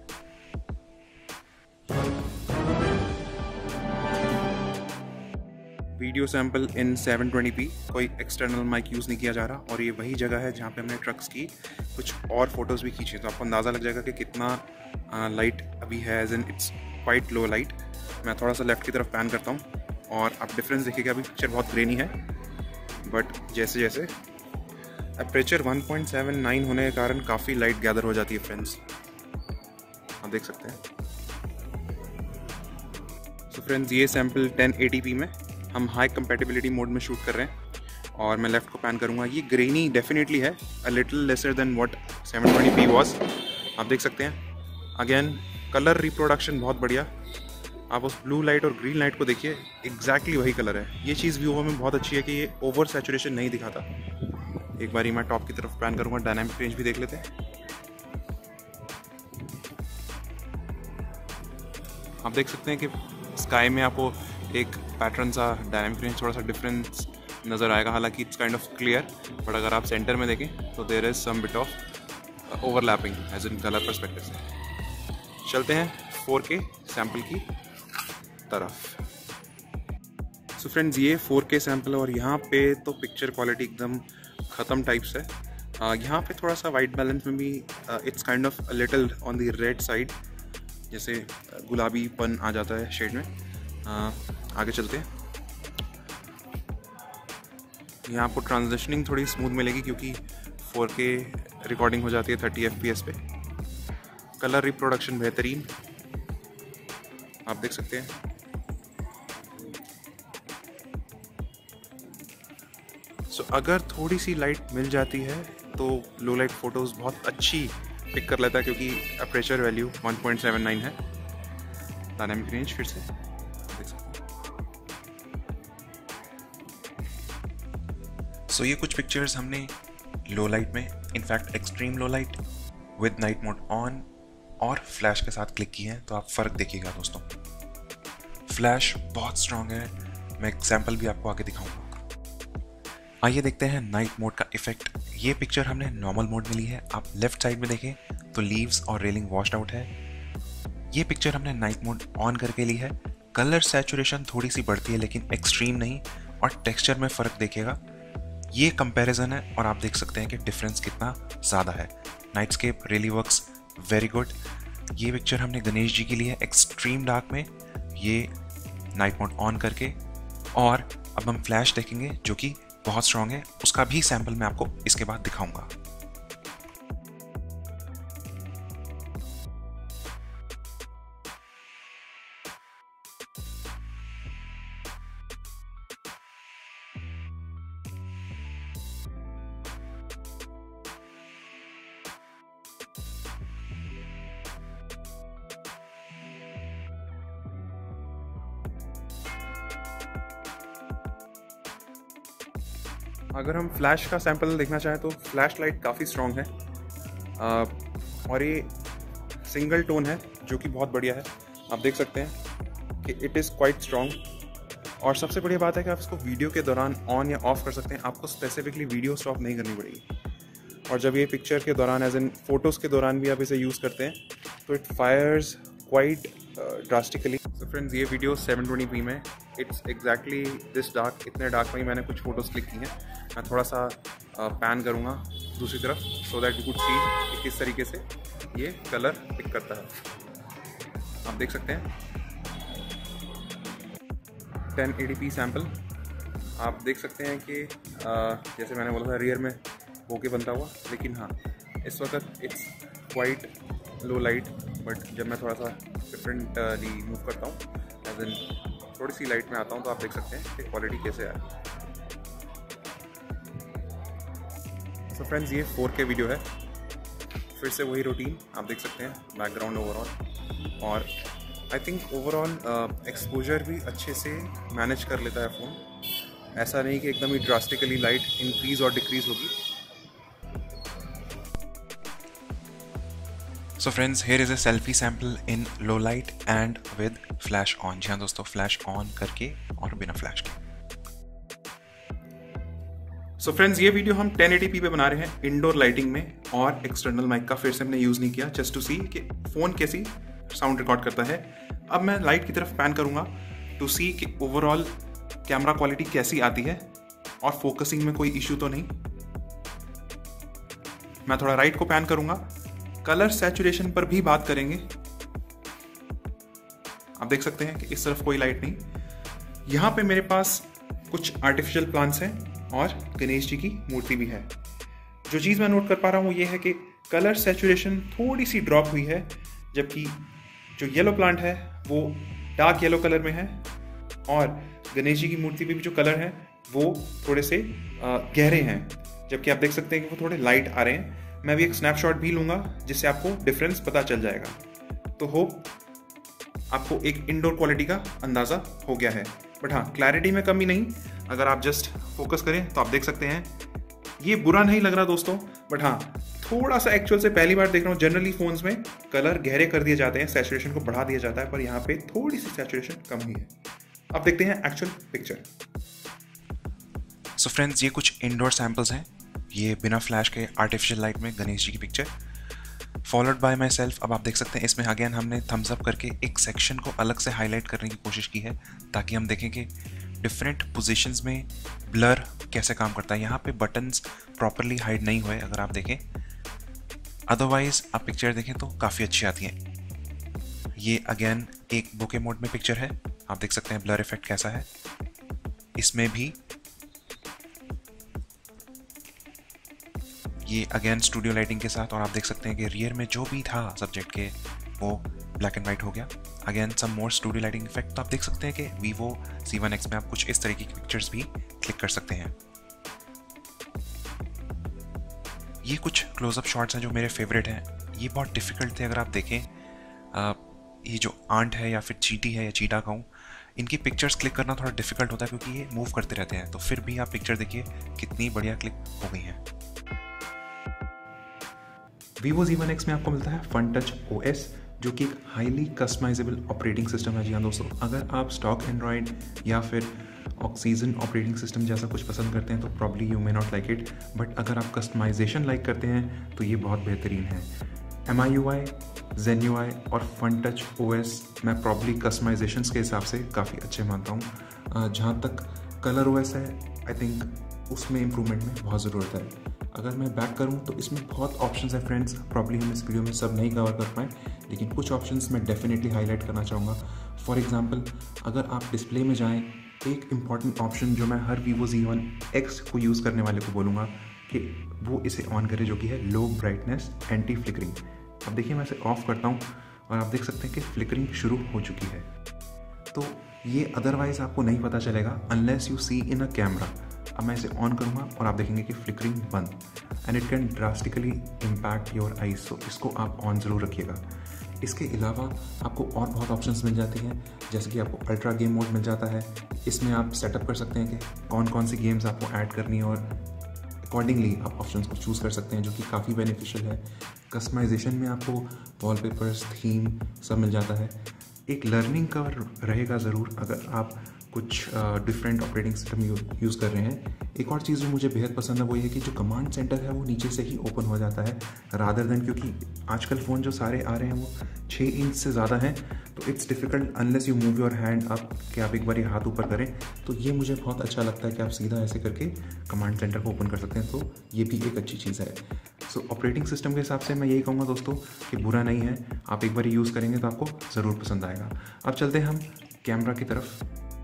Video sample in seven twenty P, कोई एक्सटर्नल माइक यूज़ नहीं किया जा रहा, और ये वही जगह है जहाँ पे हमने ट्रक्स की कुछ और फोटोज़ भी खींची। तो आपको अंदाज़ा लग जाएगा कि कितना लाइट अभी है, as in it's quite low light. मैं थोड़ा सा लेफ्ट की तरफ पैन करता हूँ और आप डिफरेंस देखिएगा। अभी पिक्चर बहुत ग्रेनी है, बट जैसे जैसे aperture one point seven nine होने के कारण काफ़ी लाइट गैदर हो जाती है फ्रेंड्स, आप देख सकते हैं। सो फ्रेंड्स, ये सैम्पल टेन एटी पी में हम हाई कंपैटिबिलिटी मोड में शूट कर रहे हैं और मैं लेफ़्ट को पैन करूँगा। ये ग्रेनी डेफिनेटली है, a little lesser than what seven twenty P was, आप देख सकते हैं। अगेन कलर रिप्रोडक्शन बहुत बढ़िया। आप उस ब्लू लाइट और ग्रीन लाइट को देखिए, एग्जैक्टली वही कलर है। ये चीज़ वीवो में बहुत अच्छी है कि ये ओवर सैचुरेशन नहीं दिखाता। एक बारी मैं टॉप की तरफ पैन करूँगा, डायनामिक रेंज भी देख लेते हैं। आप देख सकते हैं कि स्काई में आपको एक पैटर्न सा डायनामिक रेंज थोड़ा सा डिफरेंस नज़र आएगा। हालांकि it's kind of clear, but अगर आप सेंटर में देखें तो there is some bit of overlapping as in colour perspective से। चलते हैं फोर के सैम्पल की तरफ। सो so फ्रेंड्स, ये फोर के सैम्पल है और यहाँ पे तो पिक्चर क्वालिटी एकदम ख़त्म टाइप्स है। uh, यहाँ पे थोड़ा सा वाइट बैलेंस में भी it's kind of a little on the red side, जैसे गुलाबीपन आ जाता है शेड में। uh, आगे चलते हैं। यहाँ आपको ट्रांजिशनिंग थोड़ी स्मूथ मिलेगी क्योंकि फोर के रिकॉर्डिंग हो जाती है थर्टी एफ पी एस पे। कलर रिप्रोडक्शन बेहतरीन, आप देख सकते हैं। सो so, अगर थोड़ी सी लाइट मिल जाती है तो लो लाइट फोटोज़ बहुत अच्छी पिक कर लेता है क्योंकि aperture value one point seven nine है। डायनामिक रेंज फिर से देख सकते हैं।
सो so, ये कुछ पिक्चर्स हमने लो लाइट में, in fact extreme low light with night mode on और फ्लैश के साथ क्लिक की है, तो आप फ़र्क देखिएगा दोस्तों। फ्लैश बहुत स्ट्रॉन्ग है, मैं एग्जाम्पल भी आपको आगे दिखाऊंगा। आइए देखते हैं नाइट मोड का इफेक्ट। ये पिक्चर हमने नॉर्मल मोड में ली है। आप लेफ्ट साइड में देखें तो लीव्स और रेलिंग वॉश्ड आउट है। ये पिक्चर हमने नाइट मोड ऑन करके ली है। कलर सैचुरेशन थोड़ी सी बढ़ती है लेकिन एक्सट्रीम नहीं, और टेक्सचर में फ़र्क देखिएगा। ये कंपैरिजन है और आप देख सकते हैं कि डिफरेंस कितना ज़्यादा है। Nightscape really works very good. ये पिक्चर हमने गणेश जी की ली है एक्सट्रीम डार्क में, ये नाइट मोड ऑन करके। और अब हम फ्लैश देखेंगे जो कि बहुत स्ट्रॉन्ग है, उसका भी सैंपल मैं आपको इसके बाद दिखाऊंगा।
अगर हम फ्लैश का सैंपल देखना चाहें तो फ्लैश लाइट काफ़ी स्ट्रॉन्ग है आ, और ये सिंगल टोन है जो कि बहुत बढ़िया है। आप देख सकते हैं कि इट इज़ क्वाइट स्ट्रॉन्ग। और सबसे बढ़िया बात है कि आप इसको वीडियो के दौरान ऑन या ऑफ कर सकते हैं, आपको स्पेसिफिकली वीडियो स्टॉप नहीं करनी पड़ेगी। और जब ये पिक्चर के दौरान एज इन फोटोज़ के दौरान भी आप इसे यूज़ करते हैं तो it fires quite drastically. So friends, ये वीडियो सेवन ट्वेंटी पी में इट्स एग्जैक्टली दिस डार्क। इतने डार्क में ही मैंने कुछ फ़ोटोज़ क्लिक की हैं। मैं थोड़ा सा पैन करूँगा दूसरी तरफ so that you could see कि किस तरीके से ये कलर पिक करता है। आप देख सकते हैं टेन एटी पी सैम्पल। आप देख सकते हैं कि uh, जैसे मैंने बोला था रियर में होके बनता हुआ, लेकिन हाँ इस वक्त it's quite low light, but जब मैं थोड़ा सा डिफरेंटली मूव करता हूँ एज इन थोड़ी सी लाइट में आता हूँ तो आप देख सकते हैं कि क्वालिटी कैसे है। तो फ्रेंड्स, ये फोर के वीडियो है, फिर से वही रूटीन आप देख सकते हैं, बैकग्राउंड ओवरऑल। और आई थिंक ओवरऑल एक्सपोजर भी अच्छे से मैनेज कर लेता है फ़ोन। ऐसा नहीं कि एकदम ही ड्रास्टिकली लाइट इंक्रीज और डिक्रीज होगी।
So friends, here is a selfie sample in low light and with flash on. जी हाँ दोस्तों, फ्लैश ऑन करके और बिना फ्लैश के।
सो so फ्रेंड्स, ये वीडियो हम टेन एटी पी पे बना रहे हैं इंडोर लाइटिंग में, और एक्सटर्नल माइक का फिर से हमने यूज़ नहीं किया, जस्ट टू सी कि फ़ोन कैसी साउंड रिकॉर्ड करता है। अब मैं लाइट की तरफ पैन करूँगा टू सी कि ओवरऑल कैमरा क्वालिटी कैसी आती है और फोकसिंग में कोई इशू तो नहीं। मैं थोड़ा राइट को पैन करूँगा, कलर सैचुरेशन पर भी बात करेंगे।
आप देख सकते हैं कि इस तरफ कोई लाइट नहीं। यहाँ पे मेरे पास कुछ आर्टिफिशियल प्लांट्स हैं और गणेश जी की मूर्ति भी है। जो चीज़ मैं नोट कर पा रहा हूँ ये है कि कलर सैचुरेशन थोड़ी सी ड्रॉप हुई है, जबकि जो येलो प्लांट है वो डार्क येलो कलर में है और गणेश जी की मूर्ति पे भी जो कलर है वो थोड़े से गहरे हैं, जबकि आप देख सकते हैं कि वो थोड़े लाइट आ रहे हैं। मैं भी एक स्नैपशॉट भी लूँगा जिससे आपको डिफरेंस पता चल जाएगा। तो होप आपको एक इंडोर क्वालिटी का अंदाज़ा हो गया है। बट हाँ, क्लैरिटी में कमी नहीं, अगर आप जस्ट फोकस करें तो आप देख सकते हैं ये बुरा नहीं लग रहा दोस्तों। बट हाँ, थोड़ा सा एक्चुअल से पहली बार देख रहा हूँ, जनरली फोन्स में कलर गहरे कर दिए जाते हैं, सैचुरेशन को बढ़ा दिया जाता है, पर यहाँ पे थोड़ी सी सैचुरेशन कम हुई है। अब देखते हैं एक्चुअल पिक्चर।
सो फ्रेंड्स, ये कुछ इंडोर सैम्पल्स हैं, ये बिना फ्लैश के आर्टिफिशियल लाइट में गणेश जी की picture, followed by myself. अब आप देख सकते हैं इसमें अगेन हमने थम्स अप करके एक सेक्शन को अलग से हाईलाइट करने की कोशिश की है, ताकि हम देखें कि डिफरेंट पोजीशंस में ब्लर कैसे काम करता है। यहाँ पे बटन्स प्रॉपरली हाइड नहीं हुए अगर आप देखें, अदरवाइज आप पिक्चर देखें तो काफ़ी अच्छी आती हैं। ये अगेन एक बुके मोड में पिक्चर है, आप देख सकते हैं ब्लर इफेक्ट कैसा है। इसमें भी ये अगेन स्टूडियो लाइटिंग के साथ, और आप देख सकते हैं कि रियर में जो भी था सब्जेक्ट के वो ब्लैक एंड वाइट हो गया। Again some more studio lighting effect. तो आप देख सकते हैं कि वीवो सी वन एक्स में आप कुछ इस तरीके की पिक्चर्स भी क्लिक कर सकते हैं। ये कुछ क्लोजअप शॉट्स हैं जो मेरे फेवरेट हैं। ये बहुत डिफिकल्ट थे, अगर आप देखें आ, ये जो आंट है या फिर चीटी है या चीटा कहूँ, इनकी पिक्चर्स क्लिक करना थोड़ा डिफिकल्ट होता है क्योंकि ये मूव करते रहते हैं। तो फिर भी आप पिक्चर देखिए कितनी बढ़िया क्लिक हो गई हैं।
वीवो ज़ी वन एक्स में आपको मिलता है फन टच ओ एस, जो कि एक हाईली कस्टमाइजेबल ऑपरेटिंग सिस्टम है। जी हाँ दोस्तों, अगर आप स्टॉक एंड्रॉयड या फिर ऑक्सीजन ऑपरेटिंग सिस्टम जैसा कुछ पसंद करते हैं तो probably you may not like it, but अगर आप कस्टमाइजेशन लाइक करते हैं तो ये बहुत बेहतरीन है। M I U I, Zen U I और फन टच ओ एस मैं प्रॉब्ली कस्टमाइजेशंस के हिसाब से काफ़ी अच्छे मानता हूँ। जहाँ तक कलर ओ एस है, आई थिंक उसमें इम्प्रूवमेंट में बहुत ज़रूरत है। अगर मैं बैक करूं तो इसमें बहुत ऑप्शंस है फ्रेंड्स, प्रॉब्ली हम इस वीडियो में सब नहीं कवर कर पाए, लेकिन कुछ ऑप्शंस मैं डेफिनेटली हाईलाइट करना चाहूँगा। फॉर एग्जांपल, अगर आप डिस्प्ले में जाएं, एक इम्पॉर्टेंट ऑप्शन जो मैं हर वीवो ज़ी वन एक्स को यूज़ करने वाले को बोलूँगा कि वो इसे ऑन करे, जो कि है लो ब्राइटनेस एंटी फ्लिकरिंग। अब देखिए मैं इसे ऑफ करता हूँ और आप देख सकते हैं कि फ्लिकरिंग शुरू हो चुकी है। तो ये अदरवाइज़ आपको नहीं पता चलेगा unless you see in a camera. अब मैं इसे ऑन करूँगा और आप देखेंगे कि फ्लिकरिंग बंद, and it can drastically impact your eyes. सो इसको आप ऑन ज़रूर रखिएगा। इसके अलावा आपको और बहुत ऑप्शंस मिल जाती हैं, जैसे कि आपको अल्ट्रा गेम मोड मिल जाता है। इसमें आप सेटअप कर सकते हैं कि कौन कौन सी गेम्स आपको ऐड करनी है और अकॉर्डिंगली आप ऑप्शंस को चूज़ कर सकते हैं, जो कि काफ़ी बेनिफिशियल है। कस्टमाइजेशन में आपको वॉलपेपर्स, थीम सब मिल जाता है। एक लर्निंग कर्व रहेगा ज़रूर अगर आप कुछ डिफरेंट ऑपरेटिंग सिस्टम यूज़ कर रहे हैं। एक और चीज़ जो मुझे बेहद पसंद है वो ये कि जो कमांड सेंटर है वो नीचे से ही ओपन हो जाता है, रादर देन, क्योंकि आजकल फ़ोन जो सारे आ रहे हैं वो छः इंच से ज़्यादा हैं, तो it's difficult unless you move your hand up कि आप एक बार हाथ ऊपर करें। तो ये मुझे बहुत अच्छा लगता है कि आप सीधा ऐसे करके कमांड सेंटर को ओपन कर सकते हैं, तो ये भी एक अच्छी चीज़ है। सो ऑपरेटिंग सिस्टम के हिसाब से मैं यही कहूँगा दोस्तों कि बुरा नहीं है, आप एक बार यूज़ करेंगे तो आपको ज़रूर पसंद आएगा। अब चलते हैं हम कैमरा की तरफ।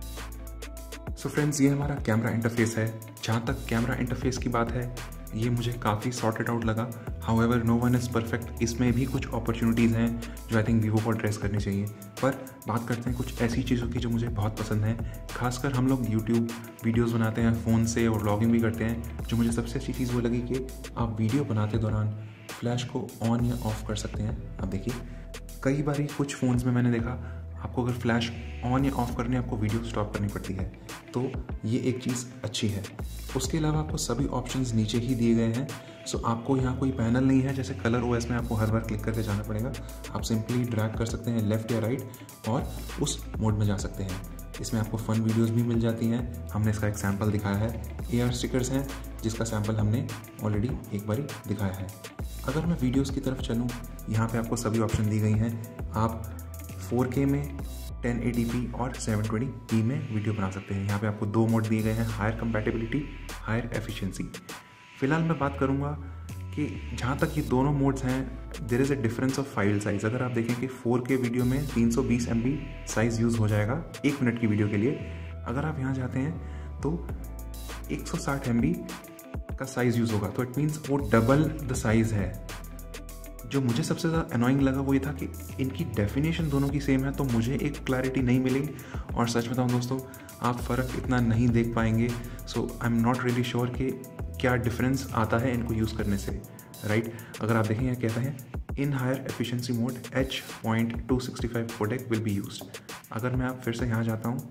सो फ्रेंड्स, ये हमारा कैमरा इंटरफेस है। जहाँ तक कैमरा इंटरफेस की बात है, ये मुझे काफ़ी सॉर्टेड आउट लगा। However no one is perfect. इसमें भी कुछ अपॉर्चुनिटीज़ हैं जो आई थिंक वीवो को एड्रेस करनी चाहिए। पर बात करते हैं कुछ ऐसी चीज़ों की जो मुझे बहुत पसंद है। खासकर हम लोग यूट्यूब वीडियोज़ बनाते हैं फ़ोन से और व्लॉगिंग भी करते हैं। जो मुझे सबसे अच्छी चीज़ वो लगी कि आप वीडियो बनाते दौरान फ्लैश को ऑन या ऑफ़ कर सकते हैं। अब देखिए, कई बार कुछ फ़ोन्स में मैंने देखा आपको अगर फ्लैश ऑन या ऑफ करनी है, आपको वीडियो स्टॉप करनी पड़ती है, तो ये एक चीज़ अच्छी है। उसके अलावा आपको सभी ऑप्शंस नीचे ही दिए गए हैं। सो आपको यहाँ कोई पैनल नहीं है जैसे कलर ओएस में आपको हर बार क्लिक करके जाना पड़ेगा। आप सिंपली ड्रैग कर सकते हैं लेफ़्ट या राइट और उस मोड में जा सकते हैं। इसमें आपको फ़न वीडियोज़ भी मिल जाती हैं। हमने इसका एक सैम्पल दिखाया है। ए आर स्टिकर्स हैं जिसका सैम्पल हमने ऑलरेडी एक बार दिखाया है। अगर मैं वीडियोज़ की तरफ चलूँ, यहाँ पर आपको सभी ऑप्शन दी गई हैं। आप फोर के में, टेन एटी पी और सेवन ट्वेंटी पी में वीडियो बना सकते हैं। यहाँ पे आपको दो मोड दिए गए हैं, हायर कंपैटिबिलिटी, हायर एफिशिएंसी। फिलहाल मैं बात करूँगा कि जहाँ तक ये दोनों मोड्स हैं there is a difference of file size. अगर आप देखें कि फोर के वीडियो में तीन सौ बीस एम बी साइज़ यूज़ हो जाएगा एक मिनट की वीडियो के लिए। अगर आप यहाँ जाते हैं तो एक सौ साठ एम बी का साइज़ यूज़ होगा, तो इट मीन्स वो डबल द साइज़ है। जो मुझे सबसे ज़्यादा अनोइंग लगा वो ये था कि इनकी डेफिनेशन दोनों की सेम है, तो मुझे एक क्लैरिटी नहीं मिली। और सच बताऊं दोस्तों, आप फ़र्क इतना नहीं देख पाएंगे। So I am not really sure कि क्या डिफरेंस आता है इनको यूज़ करने से, राइट। अगर आप देखें कहता है in higher efficiency mode H point two sixty five codec will be used. अगर मैं आप फिर से यहाँ जाता हूँ,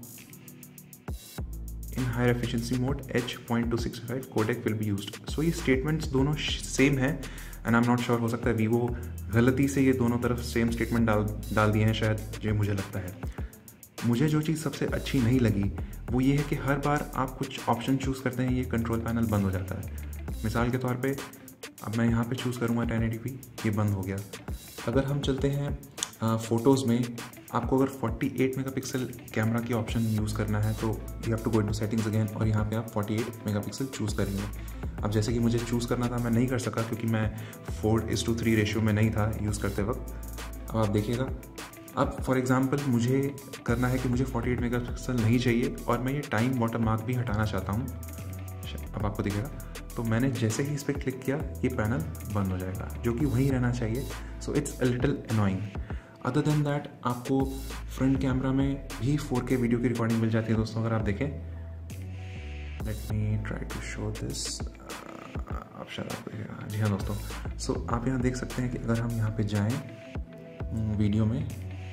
in higher efficiency mode H point two sixty five codec will be used. So ये स्टेटमेंट्स दोनों सेम है and I am not sure, हो सकता है वीवो गलती से ये दोनों तरफ सेम स्टेटमेंट डाल डाल दिए हैं शायद, ये मुझे लगता है। मुझे जो चीज़ सबसे अच्छी नहीं लगी वो ये है कि हर बार आप कुछ ऑप्शन चूज़ करते हैं ये कंट्रोल पैनल बंद हो जाता है। मिसाल के तौर पे अब मैं यहाँ पे चूज़ करूँगा टेन एटी पी, ये बंद हो गया। अगर हम चलते हैं फ़ोटोज़ में, आपको अगर अड़तालीस मेगापिक्सल कैमरा की ऑप्शन यूज़ करना है तो you have to go into settings again, और यहाँ पे आप अड़तालीस मेगापिक्सल चूज़ करेंगे। अब जैसे कि मुझे चूज़ करना था, मैं नहीं कर सका क्योंकि मैं फोर इस टू थ्री रेशियो में नहीं था यूज़ करते वक्त। अब आप देखिएगा, अब फॉर एग्जांपल मुझे करना है कि मुझे अड़तालीस मेगापिक्सल नहीं चाहिए और मैं ये टाइम वाटर मार्क भी हटाना चाहता हूँ। अब आपको दिखेगा, तो मैंने जैसे ही इस पर क्लिक किया ये पैनल बंद हो जाएगा, जो कि वहीं रहना चाहिए। So it's a little annoying. Other than that आपको फ्रंट कैमरा में भी फोर के वीडियो की रिकॉर्डिंग मिल जाती है दोस्तों। अगर आप देखें, let me try to show this, आप शायद आपको देखेगा। जी हाँ दोस्तों, सो so, आप यहाँ देख सकते हैं कि अगर हम यहाँ पे जाएं वीडियो में,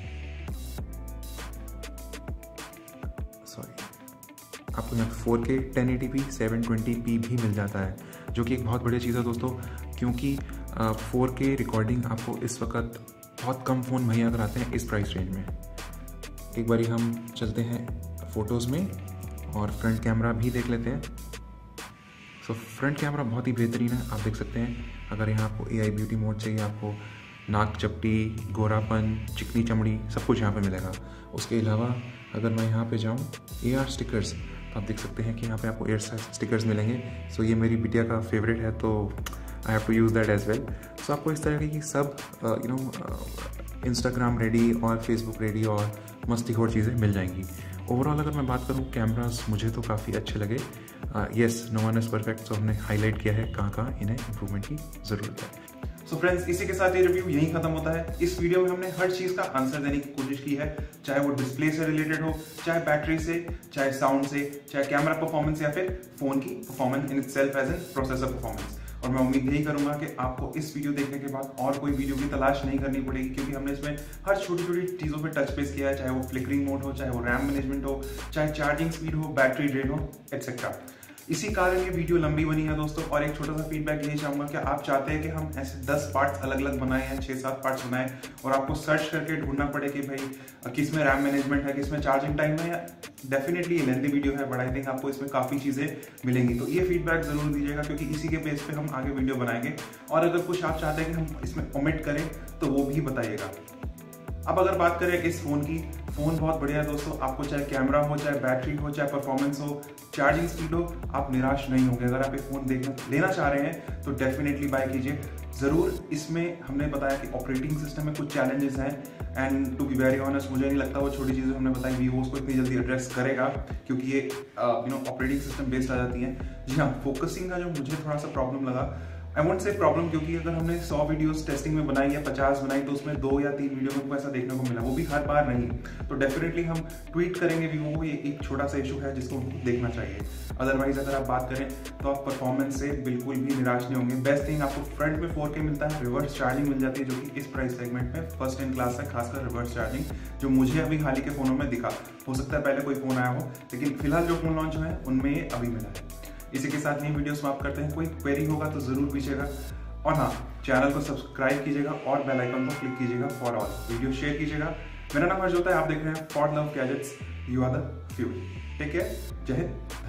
सॉरी, आपको यहाँ पे four K ten eighty P seven twenty P भी मिल जाता है, जो कि एक बहुत बढ़िया चीज़ है दोस्तों, क्योंकि फोर के रिकॉर्डिंग आपको इस वक्त बहुत कम फ़ोन मुहैया कराते हैं इस प्राइस रेंज में। एक बारी हम चलते हैं फ़ोटोज़ में और फ्रंट कैमरा भी देख लेते हैं। सो so, फ्रंट कैमरा बहुत ही बेहतरीन है, आप देख सकते हैं। अगर यहाँ आपको ए आई ब्यूटी मोड चाहिए, आपको नाक चपटी, गोरापन, चिकनी चमड़ी, सब कुछ यहाँ पे मिलेगा। उसके अलावा अगर मैं यहाँ पे जाऊँ ए आर स्टिकर्स, तो आप देख सकते हैं कि यहाँ पे आपको एयर स्टिकर्स मिलेंगे। सो so, ये मेरी बिटिया का फेवरेट है, तो I have to use that as well. So आपको इस तरह की सब यू नो इंस्टाग्राम रेडी और फेसबुक रेडी और मस्तीखोर चीज़ें मिल जाएंगी। ओवरऑल अगर मैं बात करूँ, कैमरास मुझे तो काफ़ी अच्छे लगे। Yes, no one is perfect, so हमने हाईलाइट किया है कहाँ कहाँ इन्हें इम्प्रूवमेंट की ज़रूरत है।
सो so फ्रेंड्स, इसी के साथ ये रिव्यू यहीं खत्म होता है। इस वीडियो में हमने हर चीज़ का आंसर देने की कोशिश की है, चाहे वो डिस्प्ले से रिलेटेड हो, चाहे बैटरी से, चाहे साउंड से, चाहे कैमरा परफॉर्मेंस या फिर फ़ोन की performance in itself as an processor performance. और मैं उम्मीद यही करूंगा कि आपको इस वीडियो देखने के बाद और कोई वीडियो की तलाश नहीं करनी पड़ेगी, क्योंकि हमने इसमें हर छोटी छोटी चीज़ों पे टच बेस किया है, चाहे वो फ्लिकरिंग मोड हो, चाहे वो रैम मैनेजमेंट हो, चाहे चार्जिंग स्पीड हो, बैटरी ड्रेन हो, एटसेट्रा। इसी कारण ये वीडियो लंबी बनी है दोस्तों। और एक छोटा सा फीडबैक यही चाहूंगा कि आप चाहते हैं कि हम ऐसे दस पार्ट्स अलग अलग बनाए हैं, छः सात पार्ट्स बनाए, और आपको सर्च करके ढूंढना पड़े कि भाई किस में रैम मैनेजमेंट है, किस में चार्जिंग टाइम है। डेफिनेटली ये लेंथी वीडियो है, बट आई थिंक आपको इसमें काफ़ी चीज़ें मिलेंगी, तो ये फीडबैक जरूर दीजिएगा, क्योंकि इसी के बेस पे हम आगे वीडियो बनाएंगे। और अगर कुछ आप चाहते हैं कि हम इसमें ओमिट करें तो वो भी बताइएगा। अब अगर बात करें इस फ़ोन की, फ़ोन बहुत बढ़िया है दोस्तों। आपको चाहे कैमरा हो, चाहे बैटरी हो, चाहे परफॉर्मेंस हो, चार्जिंग स्पीड हो, आप निराश नहीं होंगे। अगर आप ये फ़ोन देखना लेना चाह रहे हैं तो डेफिनेटली बाय कीजिए ज़रूर। इसमें हमने बताया कि ऑपरेटिंग सिस्टम में कुछ चैलेंजेस हैं, and to be very honest मुझे नहीं लगता वो छोटी चीज़ें हमने बताई वीवो उसको इतनी जल्दी एड्रेस करेगा, क्योंकि ये you know operating system based आ जाती हैं। जी हाँ, फोकसिंग का जो मुझे थोड़ा सा प्रॉब्लम लगा, आई वोंट से प्रॉब्लम, क्योंकि अगर हमने सौ वीडियोस टेस्टिंग में बनाई या पचास बनाई तो उसमें दो या तीन वीडियो में ऐसा देखने को मिला, वो भी हर बार नहीं। तो डेफिनेटली हम ट्वीट करेंगे वीवो को, ये एक छोटा सा इशू है जिसको हमको देखना चाहिए। अदरवाइज अगर आप बात करें तो आप परफॉर्मेंस से बिल्कुल भी निराश नहीं होंगे। बेस्ट थिंग, आपको फ्रंट में फोर के मिलता है, रिवर्स चार्जिंग मिल जाती है, जो कि इस प्राइस सेगमेंट में फर्स्ट इन क्लास है, खासकर रिवर्स चार्जिंग, जो मुझे अभी हाल ही के फोनों में दिखा। हो सकता है पहले कोई फोन आया हो, लेकिन फिलहाल जो फोन लॉन्च हुए हैं उनमें ये अभी मिला है। इसी के साथ ये वीडियो समाप्त करते हैं। कोई क्वेरी होगा तो जरूर पूछिएगा, और हाँ, चैनल को सब्सक्राइब कीजिएगा और बेल आइकन को क्लिक कीजिएगा फॉर ऑल। वीडियो शेयर कीजिएगा। मेरा नाम हर्ष होता है, आप देख रहे हैं for love gadgets, you are the fuel. Take care, जय हिंद।